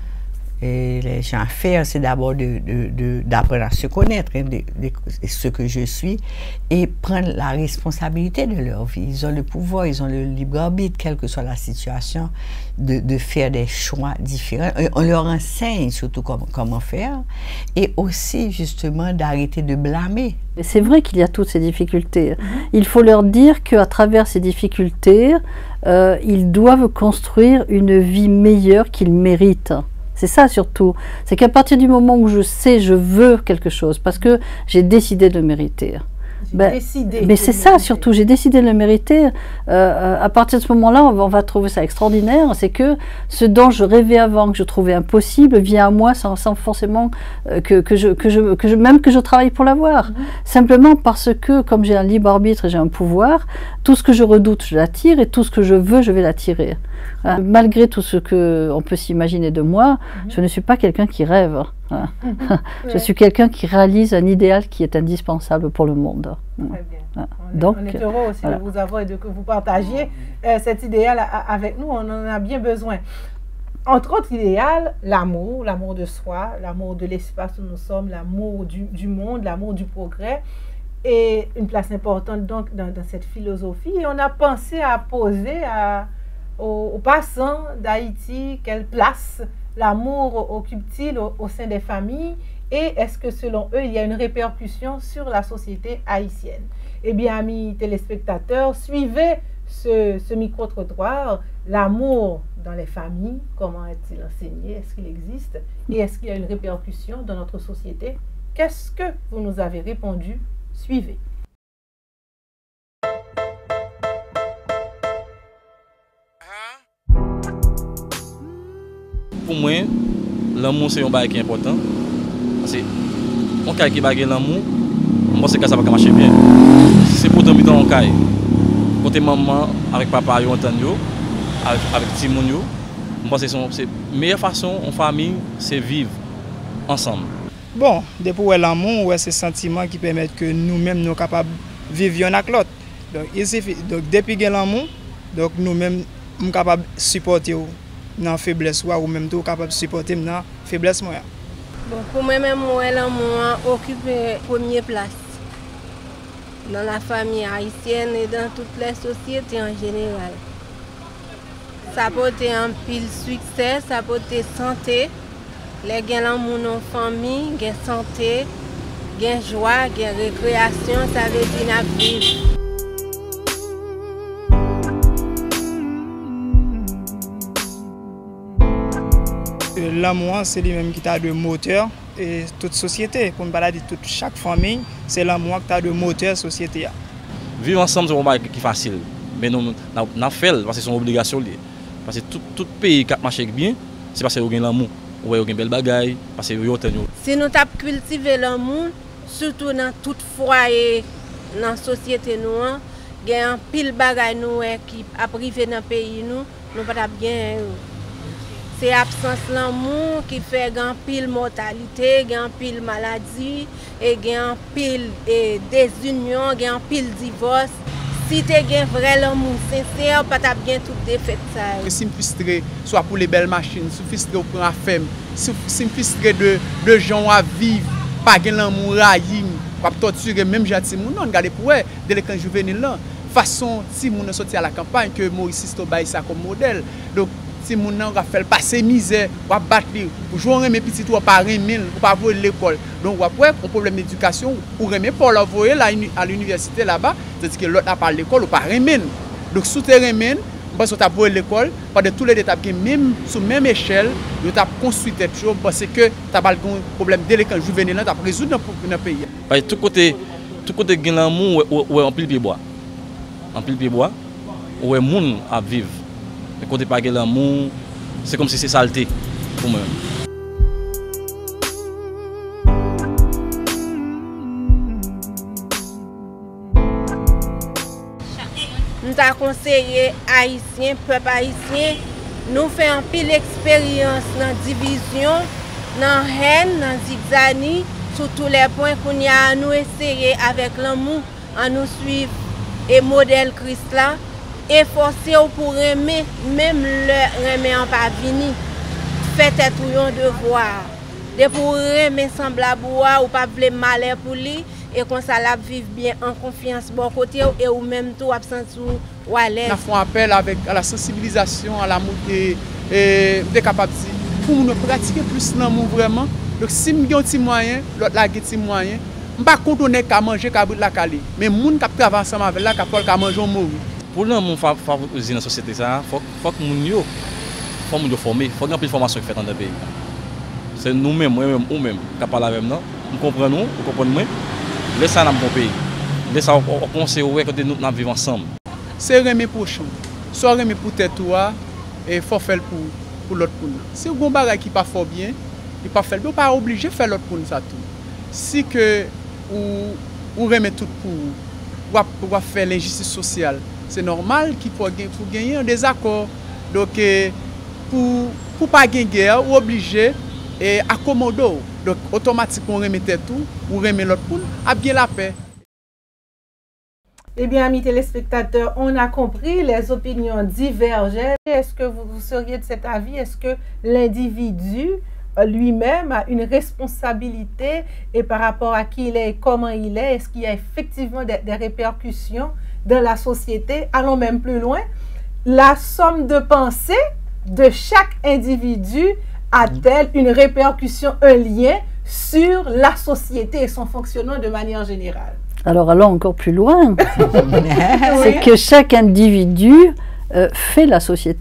et les gens à faire, c'est d'abord d'apprendre de, de, de, à se connaître, hein, de, de, de ce que je suis, et prendre la responsabilité de leur vie. Ils ont le pouvoir, ils ont le libre arbitre, quelle que soit la situation, de, de faire des choix différents. On leur enseigne surtout comment, comment faire, et aussi justement d'arrêter de blâmer. C'est vrai qu'il y a toutes ces difficultés. Mm-hmm. Il faut leur dire qu'à travers ces difficultés, euh, ils doivent construire une vie meilleure qu'ils méritent. C'est ça surtout, c'est qu'à partir du moment où je sais, je veux quelque chose, parce que j'ai décidé de le mériter. Ben, décidé mais c'est ça surtout, j'ai décidé de le mériter. Euh, à partir de ce moment-là, on, on va trouver ça extraordinaire, c'est que ce dont je rêvais avant, que je trouvais impossible, vient à moi sans, sans forcément euh, que, que, je, que, je, que je, même que je travaille pour l'avoir. Mm-hmm. Simplement parce que, comme j'ai un libre arbitre et j'ai un pouvoir, tout ce que je redoute, je l'attire, et tout ce que je veux, je vais l'attirer. Hein. Malgré tout ce qu'on peut s'imaginer de moi, mm-hmm. je ne suis pas quelqu'un qui rêve. Hein. Mm-hmm. Je ouais. suis quelqu'un qui réalise un idéal qui est indispensable pour le monde. Très bien. Hein. On, est, Donc, on est heureux aussi voilà. de vous avoir et de que vous partagiez euh, cet idéal à, avec nous. On en a bien besoin. Entre autres idéal, l'amour, l'amour de soi, l'amour de l'espace où nous sommes, l'amour du, du monde, l'amour du progrès. Et une place importante donc dans, dans cette philosophie. Et on a pensé à poser à, aux, aux passants d'Haïti quelle place l'amour occupe-t-il au, au sein des familles, et est-ce que selon eux il y a une répercussion sur la société haïtienne? Eh bien, amis téléspectateurs, suivez ce, ce micro-trottoir. L'amour dans les familles, comment est-il enseigné? Est-ce qu'il existe? Et est-ce qu'il y a une répercussion dans notre société? Qu'est-ce que vous nous avez répondu? Suivez. Pour moi, l'amour c'est un bagage qui est important. Parce que on caille qui bague l'amour, on pense que ça va marcher bien. Si c'est pour dormir dans un caille, côté maman avec papa yo entend yo, avec avec Timon yo, on pense que c'est la meilleure façon en famille, c'est vivre ensemble. Bon, depuis l'amour, c'est ce sentiment qui permet que nous-mêmes nous sommes capables de vivre avec l'autre. Donc, donc depuis l'amour, donc nous-mêmes sommes capables de supporter dans la faiblesse ou même tout capable de supporter dans la faiblesse. Bon, pour moi-même, l'amour occupe la première place dans la famille haïtienne et dans toutes les sociétés en général. Ça peut être un pile succès, ça peut être santé. Les gens l'amour dans la famille, gain santé, gain joie, gain récréation, ça veut dire vivre. L'amour, c'est lui-même qui a de moteur et toute société. Pour ne pas dire toute chaque famille, c'est l'amour qui a de moteur société. Vivre ensemble, c'est un bagage qui est facile. Mais nous avons fait parce que c'est une obligation. Parce que tout, tout pays qui marche bien, c'est parce qu'il y a l'amour. Ou il y a une belle bagaille, parce que y a si nous avons cultivé l'amour, surtout dans tout foyer, dans la société, nous, il y a un pile de bagaille qui a privé dans le pays, nous ne pouvons pas bien. C'est l'absence de l'amour qui fait un pile de mortalité, un pile de maladie, un pile de désunion, un pile de divorce. Si tu as un vrai amour sincère, tu n'as pas bien tout défait ça. Si je suis soit pour les belles machines, si je suis pour la femme, si je suis de, de gens à vivre, pas de l'amour à yim, pas torturer même gentil moun, non, regardez pour eux, dès quand je venais là, façon si moun sorti à la campagne que Maurice Sisto baille ça comme modèle. Donc si moun nan va faire passer misère, va battre pour jouer mes petits toi par mille, pour pas voir l'école. Donc après un problème d'éducation ou remet pour l'envoyer à l'université là-bas, c'est-à-dire que l'autre n'a pas l'école ou pas remet. Donc sous terrain men, parce que tu as voir l'école, pendant tous les étapes même sur même échelle, tu as construit cette chose parce que tu as pas un problème dès quand juvénile, tu as résoudre dans le pays. Parce que tout côté tout côté gain l'amour ou en pile pied bois. En pile pied bois, ou est monde à vivre. Mais quand tu pas l'amour, c'est comme si c'est saleté pour moi. Nous avons conseillé haïtiens, peuple haïtien, nous faisons un pile d'expérience dans la division, dans la haine, dans la zigzanie, sur tous les points qu'on y a à nous essayer avec l'amour, à nous suivre et modèle Christ là. Efforcer pour aimer, même le aimer en pas venir. Faites être un devoir. De pour aimer semblable ou pas vouloir malheur pour lui et qu'on ça la vivre bien en confiance bon côté et ou même tout absence ou à l'aise. Nous faisons appel avec à la sensibilisation, à l'amour et des capacités pour nous pratiquer plus l'amour vraiment. Donc si nous avons un petit moyen, l'autre la un petit moyen, on pas contourner qu'à manger qu'à bout de la calée. Mais moun qui travaille ensemble avec là qu'à manger on mourir. Pour l'amour favoriser dans la société, il faut que nous soyons formés. Il faut qu'il y ait une formation qui fait dans le pays. C'est nous-mêmes, moi-même, ou même, qui parlons avec nous. Nous comprenons, nous comprenons. Laissez ça dans le pays. Laissez ça au conseil que nous vivons ensemble. C'est remettre pour champ. Soit remettre pour tête toi et faut faire pour pour l'autre pour nous. Si vous avez un bagage qui pas fort bien, il pas faire, vous pas obligé de faire l'autre pour nous ça tout. Si que ou ou remettre tout pour pour faire l'injustice sociale. C'est normal qu'il faut gagner un désaccord. Donc, pour ne pas gagner guerre, ou obligé et accommoder. Donc, automatiquement, on remet tout, ou remet l'autre pour à bien la paix. Eh bien, amis téléspectateurs, on a compris, les opinions divergeaient. Est-ce que vous, vous seriez de cet avis? Est-ce que l'individu lui-même a une responsabilité et par rapport à qui il est et comment il est, est-ce qu'il y a effectivement des, des répercussions dans la société? Allons même plus loin. La somme de pensée de chaque individu a-t-elle une répercussion, un lien sur la société et son fonctionnement de manière générale? Alors allons encore plus loin. C'est que chaque individu euh, fait la société.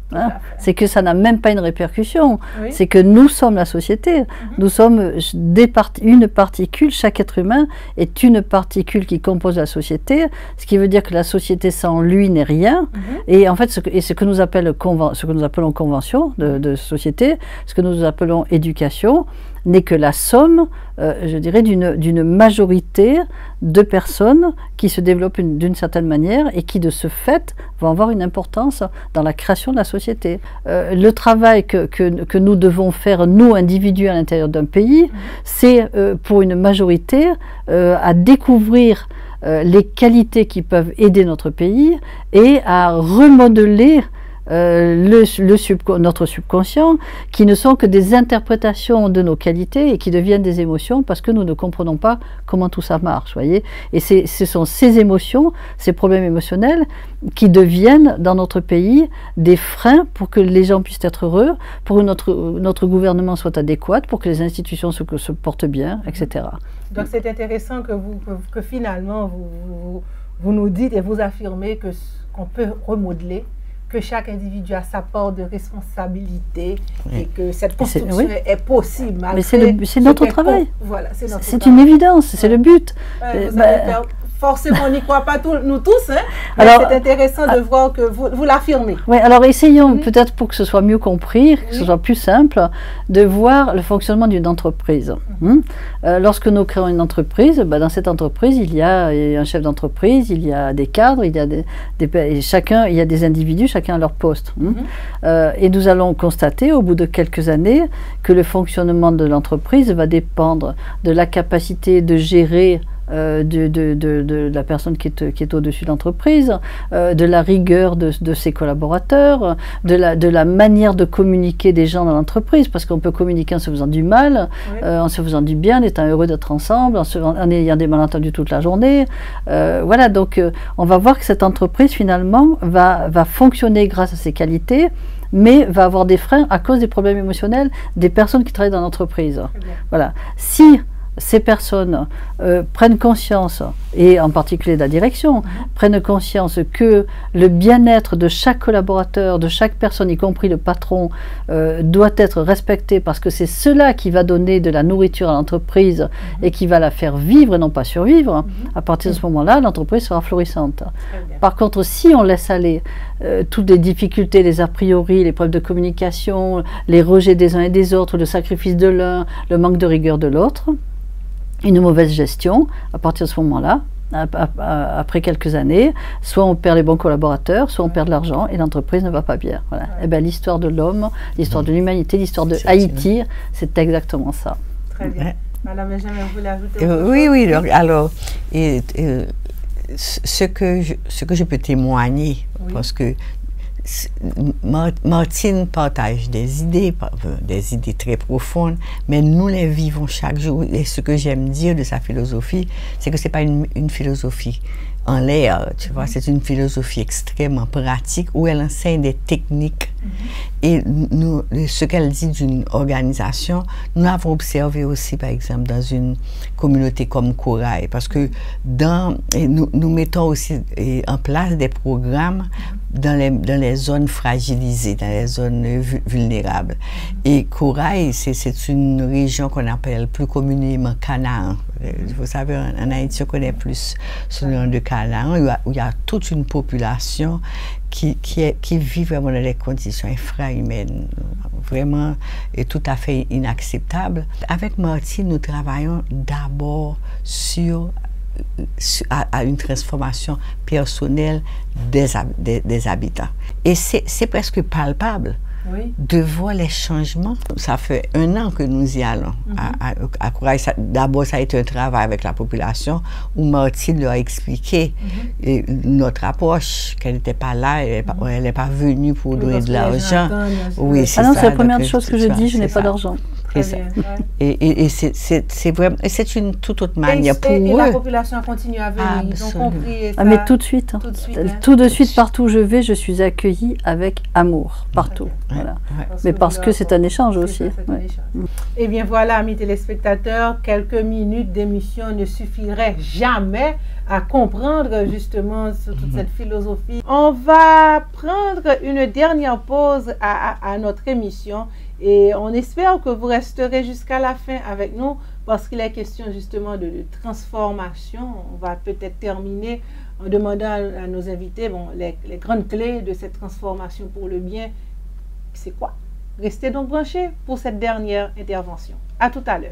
Hein. C'est que ça n'a même pas une répercussion. Oui. C'est que nous sommes la société. Mm-hmm. Nous sommes des part une particule, chaque être humain est une particule qui compose la société, ce qui veut dire que la société sans lui n'est rien. Mm-hmm. Et en fait, ce que, et ce que nous appelle ce que nous appelons convention de, de société, ce que nous appelons éducation, n'est que la somme, euh, je dirais, d'une majorité de personnes qui se développent d'une certaine manière et qui, de ce fait, vont avoir une importance dans la création de la société. Euh, le travail que, que, que nous devons faire, nous, individus, à l'intérieur d'un pays, mmh. c'est, euh, pour une majorité, euh, à découvrir euh, les qualités qui peuvent aider notre pays et à remodeler Euh, le, le subco notre subconscient, qui ne sont que des interprétations de nos qualités et qui deviennent des émotions parce que nous ne comprenons pas comment tout ça marche, voyez. Et ce sont ces émotions, ces problèmes émotionnels qui deviennent dans notre pays des freins pour que les gens puissent être heureux, pour que notre, notre gouvernement soit adéquat, pour que les institutions se, se portent bien, et cetera. Donc c'est intéressant que, vous, que, que finalement vous, vous, vous nous dites et vous affirmez que qu'on peut remodeler, que chaque individu a sa part de responsabilité, oui. et que cette construction est, oui. est possible. Mais c'est notre travail. Voilà, c'est une évidence, c'est ouais. le but. Ouais, bah, forcément, on n'y croit pas tout, nous tous, hein, mais c'est intéressant de voir que vous, vous l'affirmez. Oui, alors essayons, mmh. peut-être pour que ce soit mieux compris, que oui. ce soit plus simple, de voir le fonctionnement d'une entreprise. Mmh. Mmh. Euh, lorsque nous créons une entreprise, bah, dans cette entreprise, il y a un chef d'entreprise, il y a des cadres, il y a des, des, et chacun, il y a des individus, chacun à leur poste. Mmh. Mmh. Euh, et nous allons constater, au bout de quelques années, que le fonctionnement de l'entreprise va dépendre de la capacité de gérer Euh, de, de, de, de la personne qui est, qui est au-dessus de l'entreprise, euh, de la rigueur de, de ses collaborateurs, de la, de la manière de communiquer des gens dans l'entreprise, parce qu'on peut communiquer en se faisant du mal, oui. euh, en se faisant du bien, en étant heureux d'être ensemble, en, se, en ayant des malentendus toute la journée. Euh, voilà, donc euh, on va voir que cette entreprise, finalement, va, va fonctionner grâce à ses qualités, mais va avoir des freins à cause des problèmes émotionnels des personnes qui travaillent dans l'entreprise. Voilà. Si ces personnes euh, prennent conscience, et en particulier de la direction, mmh. prennent conscience que le bien-être de chaque collaborateur, de chaque personne, y compris le patron, euh, doit être respecté parce que c'est cela qui va donner de la nourriture à l'entreprise mmh. et qui va la faire vivre et non pas survivre, mmh. à partir de ce moment-là, l'entreprise sera florissante. Par contre, si on laisse aller euh, toutes les difficultés, les a priori, les problèmes de communication, les rejets des uns et des autres, le sacrifice de l'un, le manque de rigueur de l'autre, une mauvaise gestion, à partir de ce moment-là, après quelques années, soit on perd les bons collaborateurs, soit on perd de l'argent et l'entreprise ne va pas bien. Voilà. Ouais. Et bien l'histoire de l'homme, l'histoire de l'humanité, l'histoire de Haïti, c'est exactement ça. Très bien. Ouais. Madame Benjamin, vous voulez ajouter euh, Oui, oui. Alors, alors et, et, ce, que je, ce que je peux témoigner, oui. parce que Martine partage des idées, des idées très profondes, mais nous les vivons chaque jour. Et ce que j'aime dire de sa philosophie, c'est que ce n'est pas une, une philosophie en l'air, tu vois, c'est une philosophie extrêmement pratique où elle enseigne des techniques. Mm-hmm. Et nous, ce qu'elle dit d'une organisation, nous l'avons observé aussi, par exemple, dans une communauté comme Corail, parce que dans, et nous, nous mettons aussi et, en place des programmes dans les, dans les zones fragilisées, dans les zones vulnérables. Et Corail, c'est une région qu'on appelle plus communément Canaan. Vous savez, en, en Haïti, on connaît plus ce nom de Canaan, où il y a, où il y a toute une population qui, qui, est, qui vit vraiment dans des conditions infrahumaines, vraiment et tout à fait inacceptables. Avec Martine, nous travaillons d'abord sur À, à une transformation personnelle des, des, des habitants. Et c'est presque palpable oui. de voir les changements. Ça fait un an que nous y allons. Mm-hmm. à, à, à Corail, d'abord, ça a été un travail avec la population où Martine leur a expliqué mm-hmm. et notre approche, qu'elle n'était pas là, elle n'est pas, pas venue pour oui, donner de l'argent. Oui, c'est ah non, c'est la première chose que je dis, je n'ai pas d'argent. C'est ça. Ouais. Et, et, et c'est vraiment, c'est une toute autre manière et, pour et, eux. Et la population continue à venir, ils ont compris. Ah, mais tout de suite, hein. tout de suite, hein. tout de suite, partout où je vais, je suis accueillie avec amour, partout. Ouais. Voilà. Ouais. Parce mais parce que c'est un échange aussi. Ouais. Un échange. Mm. Eh bien voilà, amis téléspectateurs, quelques minutes d'émission ne suffiraient jamais à comprendre justement toute cette philosophie. On va prendre une dernière pause à, à, à notre émission et on espère que vous resterez jusqu'à la fin avec nous parce qu'il est question justement de, de transformation. On va peut-être terminer en demandant à, à nos invités bon, les, les grandes clés de cette transformation pour le bien. C'est quoi? Restez donc branchés pour cette dernière intervention. À tout à l'heure.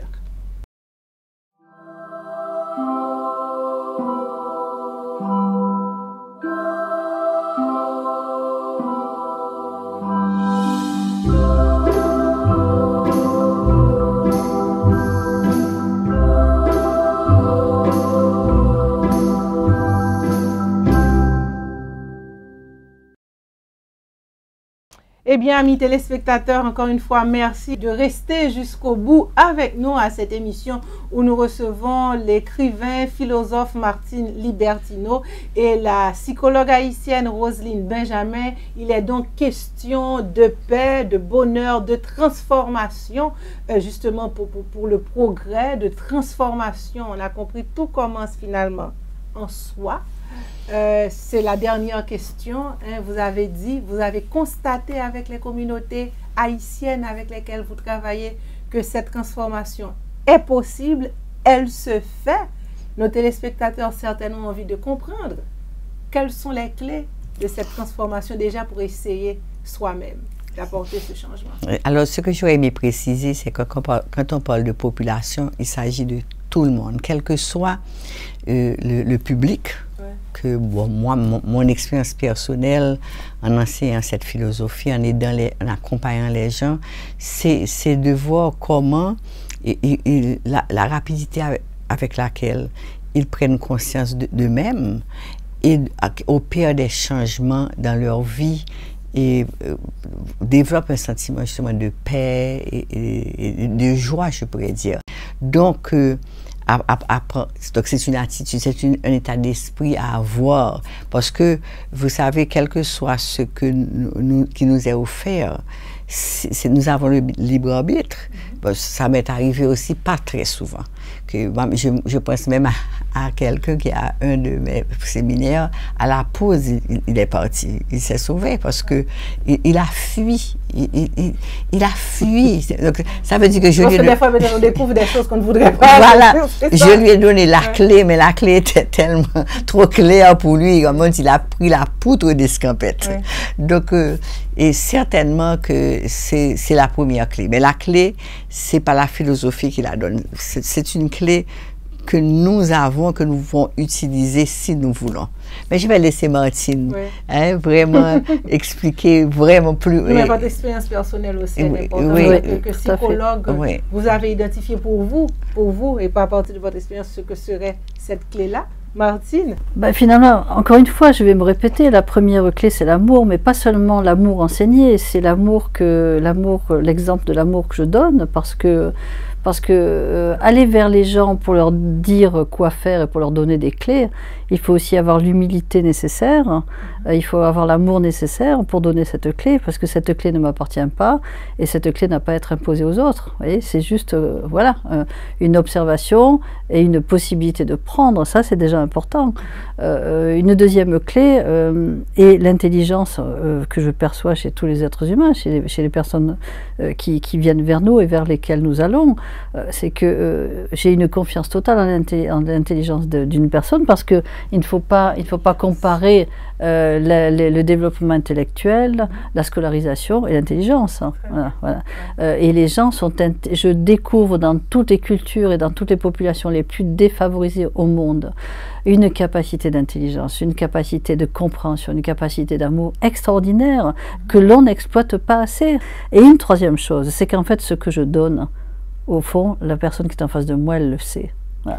Eh bien, amis téléspectateurs, encore une fois, merci de rester jusqu'au bout avec nous à cette émission où nous recevons l'écrivain, philosophe Martine Libertino et la psychologue haïtienne Roselyne Benjamin. Il est donc question de paix, de bonheur, de transformation, euh, justement pour, pour, pour le progrès, de transformation. On a compris, tout commence finalement en soi. Euh, c'est la dernière question. Hein, vous avez dit, vous avez constaté avec les communautés haïtiennes avec lesquelles vous travaillez que cette transformation est possible, elle se fait. Nos téléspectateurs certainement ont envie de comprendre quelles sont les clés de cette transformation déjà pour essayer soi-même d'apporter ce changement. Alors, ce que j'aurais aimé préciser, c'est que quand on parle de population, il s'agit de tout le monde, quel que soit euh, le, le public. Que bon, moi, mon, mon expérience personnelle en enseignant cette philosophie, en aidant les, en accompagnant les gens, c'est de voir comment et, et, et la, la rapidité avec, avec laquelle ils prennent conscience d'eux-mêmes et opèrent des changements dans leur vie et euh, développent un sentiment justement de paix et, et, et de joie, je pourrais dire. Donc, euh, À, à, à, donc c'est une attitude, c'est un état d'esprit à avoir parce que vous savez, quel que soit ce que nous, nous, qui nous est offert, c'est, c'est, nous avons le libre arbitre. Bon, ça m'est arrivé aussi pas très souvent. Que, je, je pense même à, à quelqu'un qui a un de mes séminaires, à la pause, il, il est parti, il s'est sauvé parce que il, il a fui, il, il, il a fui. Donc, ça veut dire que je parce lui que des fois, on découvre des choses qu'on ne voudrait pas. Voilà, je lui ai donné la ouais. clé, mais la clé était tellement trop claire pour lui, comme il a pris la poutre d'escampette. Ouais. Donc, euh, et certainement que c'est la première clé. Mais la clé, c'est pas la philosophie qui la donne. C'est une clé que nous avons, que nous pouvons utiliser si nous voulons. Mais je vais laisser Martine oui. hein, vraiment expliquer vraiment plus. Mais votre expérience personnelle aussi est importante. Oui, oui, que, que psychologue, oui. vous avez identifié pour vous, pour vous, et pas à partir de votre expérience, ce que serait cette clé-là. Martine? Ben, finalement, encore une fois, je vais me répéter, la première clé, c'est l'amour, mais pas seulement l'amour enseigné, c'est l'amour que l'amour, l'exemple de l'amour que je donne, parce que Parce que euh, aller vers les gens pour leur dire quoi faire et pour leur donner des clés, il faut aussi avoir l'humilité nécessaire, euh, il faut avoir l'amour nécessaire pour donner cette clé, parce que cette clé ne m'appartient pas et cette clé n'a pas à être imposée aux autres. C'est juste euh, voilà, euh, une observation et une possibilité de prendre, ça c'est déjà important. Euh, une deuxième clé euh, est l'intelligence euh, que je perçois chez tous les êtres humains, chez les, chez les personnes euh, qui, qui viennent vers nous et vers lesquelles nous allons. C'est que euh, j'ai une confiance totale en l'intelligence d'une personne parce qu'il ne faut pas, il ne faut pas comparer euh, la, la, le développement intellectuel, la scolarisation et l'intelligence. Hein. Voilà, voilà. euh, et les gens sont... Je découvre dans toutes les cultures et dans toutes les populations les plus défavorisées au monde une capacité d'intelligence, une capacité de compréhension, une capacité d'amour extraordinaire que l'on n'exploite pas assez. Et une troisième chose, c'est qu'en fait ce que je donne, au fond, la personne qui est en face de moi, elle le sait. Voilà.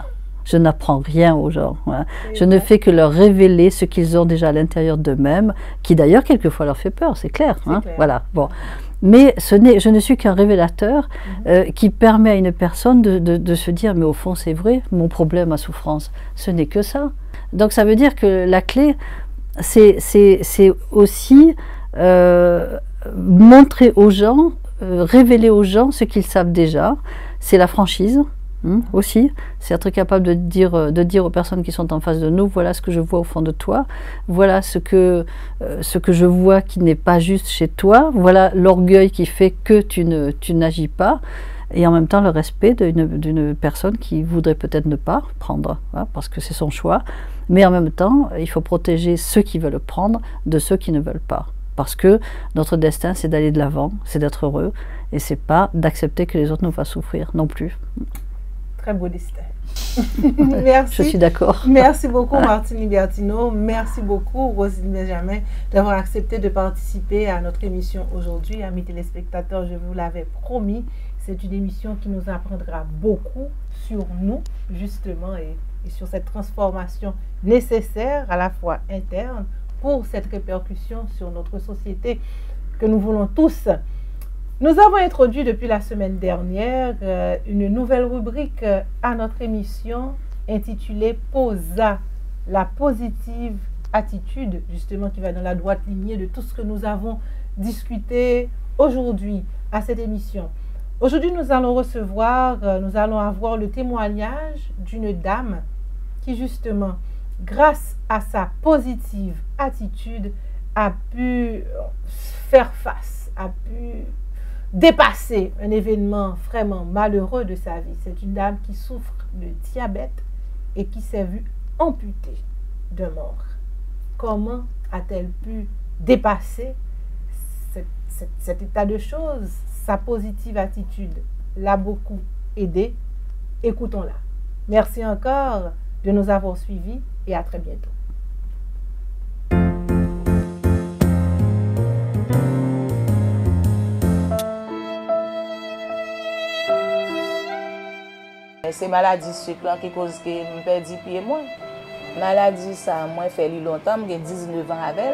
Je n'apprends rien aux gens. Voilà. Je ne fais que leur révéler ce qu'ils ont déjà à l'intérieur d'eux-mêmes, qui d'ailleurs quelquefois leur fait peur, c'est clair, hein, clair. Voilà. Bon. Mais ce n'est, je ne suis qu'un révélateur mm-hmm. euh, qui permet à une personne de, de, de se dire, mais au fond c'est vrai, mon problème, ma souffrance, ce n'est que ça. Donc ça veut dire que la clé, c'est aussi euh, montrer aux gens, euh, révéler aux gens ce qu'ils savent déjà. C'est la franchise. Hum, aussi, c'est être capable de dire, de dire aux personnes qui sont en face de nous, voilà ce que je vois au fond de toi, voilà ce que, euh, ce que je vois qui n'est pas juste chez toi, voilà l'orgueil qui fait que tu ne, tu n'agis pas, et en même temps le respect d'une personne qui voudrait peut-être ne pas prendre, hein, parce que c'est son choix, mais en même temps, il faut protéger ceux qui veulent prendre de ceux qui ne veulent pas. Parce que notre destin, c'est d'aller de l'avant, c'est d'être heureux, et c'est pas d'accepter que les autres nous fassent souffrir non plus. Très beau destin. Merci. Je suis d'accord. Merci beaucoup Martine Libertino. Merci beaucoup Roselyne Benjamin d'avoir accepté de participer à notre émission aujourd'hui. Amis téléspectateurs, je vous l'avais promis, c'est une émission qui nous apprendra beaucoup sur nous, justement, et, et sur cette transformation nécessaire, à la fois interne, pour cette répercussion sur notre société que nous voulons tous. Nous avons introduit depuis la semaine dernière euh, une nouvelle rubrique euh, à notre émission intitulée « Posa », la positive attitude, justement, qui va dans la droite lignée de tout ce que nous avons discuté aujourd'hui à cette émission. Aujourd'hui, nous allons recevoir, euh, nous allons avoir le témoignage d'une dame qui, justement, grâce à sa positive attitude, a pu faire face, a pu dépasser un événement vraiment malheureux de sa vie. C'est une dame qui souffre de diabète et qui s'est vue amputée de mort. Comment a-t-elle pu dépasser cet, cet, cet état de choses? Sa positive attitude l'a beaucoup aidée. Écoutons-la. Merci encore de nous avoir suivis et à très bientôt. C'est maladie sucre qui cause que je perds pied moi. Maladie ça moi fait longtemps, j'ai dix-neuf ans avec.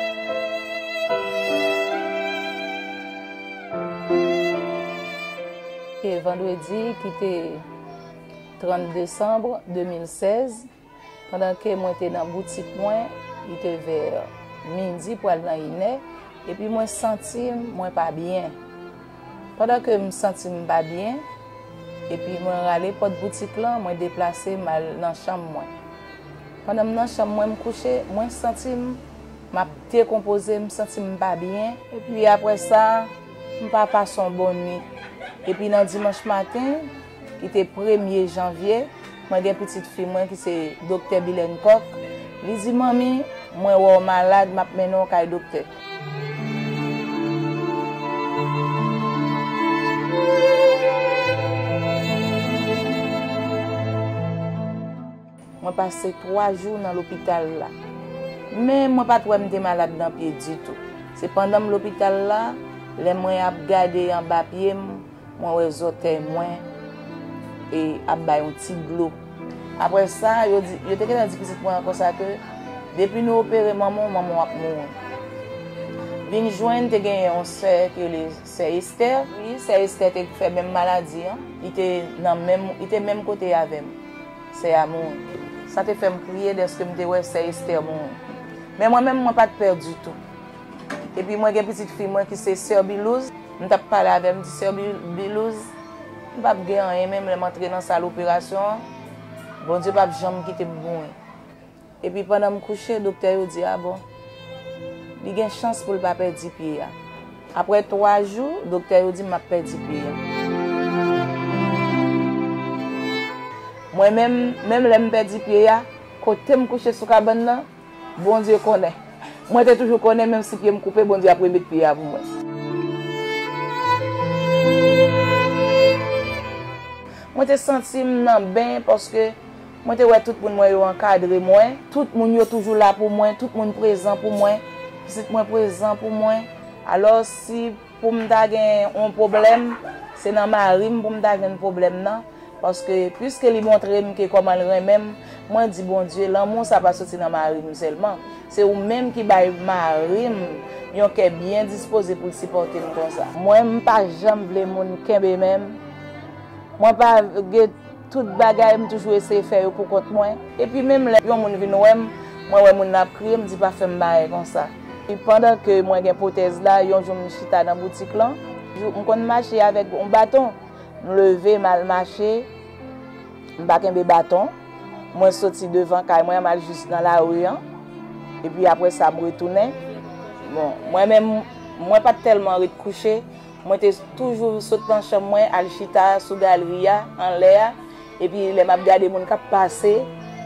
Et vendredi qui était trente décembre deux mille seize, pendant que moi j'étais dans la boutique moi, il était vers midi pour aller dans Iné et puis moi senti moi pas bien. Pendant que je me sentis pas bien, et puis, je suis allé pour la boutique là, je suis déplacé dans la chambre. Pendant que je suis dans la chambre, je me couché, je me senti, je me décomposé, je me senti pas bien. Et puis après ça, je pas passé une bonne nuit. Et puis, dans dimanche matin, qui était premier janvier, j'ai une petite fille qui c'est docteur Bilen Koch. Elle dit, maman, je suis malade, je suis au docteur. Je suis passé trois jours dans l'hôpital là. Mais je ne suis pas malade dans le pied du tout. C'est pendant l'hôpital là, les moyens à garder en bas pied, moi réseautais moins et à un petit glou. Après ça, je suis dans difficile pour encore ça que depuis nous opérer maman, maman a mort. Vin joindre te gagné on sait que c'est Esther, oui, c'est Esther qui fait même maladie, hein. Il était dans même il était même côté avec moi. C'est amour. Ça te fait me prier de ce que je me c'est Esther mon. Mais moi-même, je n'ai pas peur du tout. Et puis, moi, j'ai une petite fille moi, qui c'est Sœur Bilouz. Je n'ai parlé avec elle, je me dis Sœur Bilouz, je ne vais pas gagner, même je m'entrer dans la salle d'opération. Bon Dieu, je ne vais jamais quitter bon. Et puis, pendant que je me couche, le docteur a dit, ah bon, il y a une chance pour ne pas perdre pied. Après trois jours, le docteur a dit, je vais perdre pied. Moi-même, même si je perds pied, quand je me couche sur la cabane, bon Dieu connaît. Moi, je toujours connais, même si je me coupe, bon Dieu a pris mes pieds pour moi. Moi, je senti bien parce que moi, je vois tout le monde encadré moi. Tout le monde est toujours là pour moi, tout le monde présent pour moi. C'est moi présent pour moi. Alors, si pour me avoir un problème, c'est dans ma rime pour me avoir un problème. Parce que puisque li montre que comment le même, moi dis bon Dieu, l'amour ça pas sorti dans ma rime seulement. C'est ou même qui bail ma rime, yon qui est bien disposé pour supporter comme ça. Moi m pas jamais vle moun kembe même. Moi pas toute bagaille m toujours essayer faire pour contre moi. Et puis même les yon moun vinn wèm, moi wè moun n'a crié, me dit pas faire bail comme ça. Et pendant que moi j'ai prothèse là, yon jour m chita dans boutique là, on kon marcher avec un bâton, lever mal marcher. Je n'ai pas bâton. Moi, je sorti devant, car moi, je suis juste dans la rue. Hein. Et puis après ça, je me retourne. Bon, moi-même, moi, pas tellement recouché. Moi, j'étais toujours sauté dans la chambre, à l'chita, sous la galerie, en l'air. Et puis, les m'a regardé les gens qui passaient.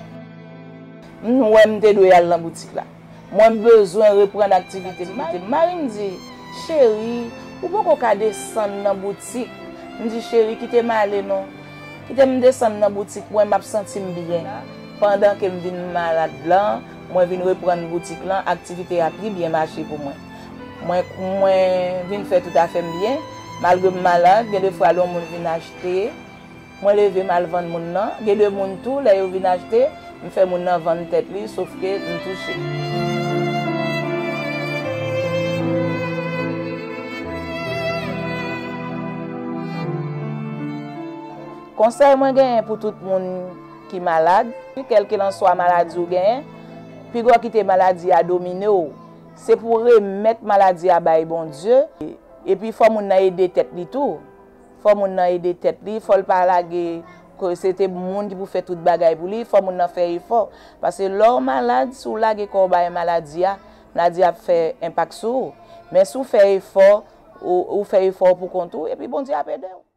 Moi, je suis aller dans la boutique. Là. Moi, j'ai besoin de reprendre l'activité. Marie me dit, chérie, pourquoi on peut descendre dans la boutique? Je me dis, chérie, quittez mal non. Je me descends dans la boutique, moi je me sens bien. Pendant que je viens malade là, moi je viens reprendre la boutique là, l'activité a pris bien marché pour moi. Moi je viens faire tout à fait bien. Malgré malade, il y a des fois les gens viennent acheter. Moi je vais mal vendre mon nom. Il y a des gens tout, là ils viennent acheter, je fais mon nom vendre tête sauf que je me touche. Conseil moi gagne pour tout le monde qui est malade, quel qu'il en soit maladie ou gagne, puis quoi quitter maladie à dominer, c'est pour remettre maladie à bail bon Dieu et puis faut moun aider tête li tout. Faut moun aider tête li, faut pas laguer que c'était monde qui pour faire toute bagaille pour lui, faut moun faire effort parce que l'homme malade sous laguer ko bail maladie a, maladie a fait impact sur, mais sous faire effort ou, ou faire effort pour contour et puis bon Dieu a aider.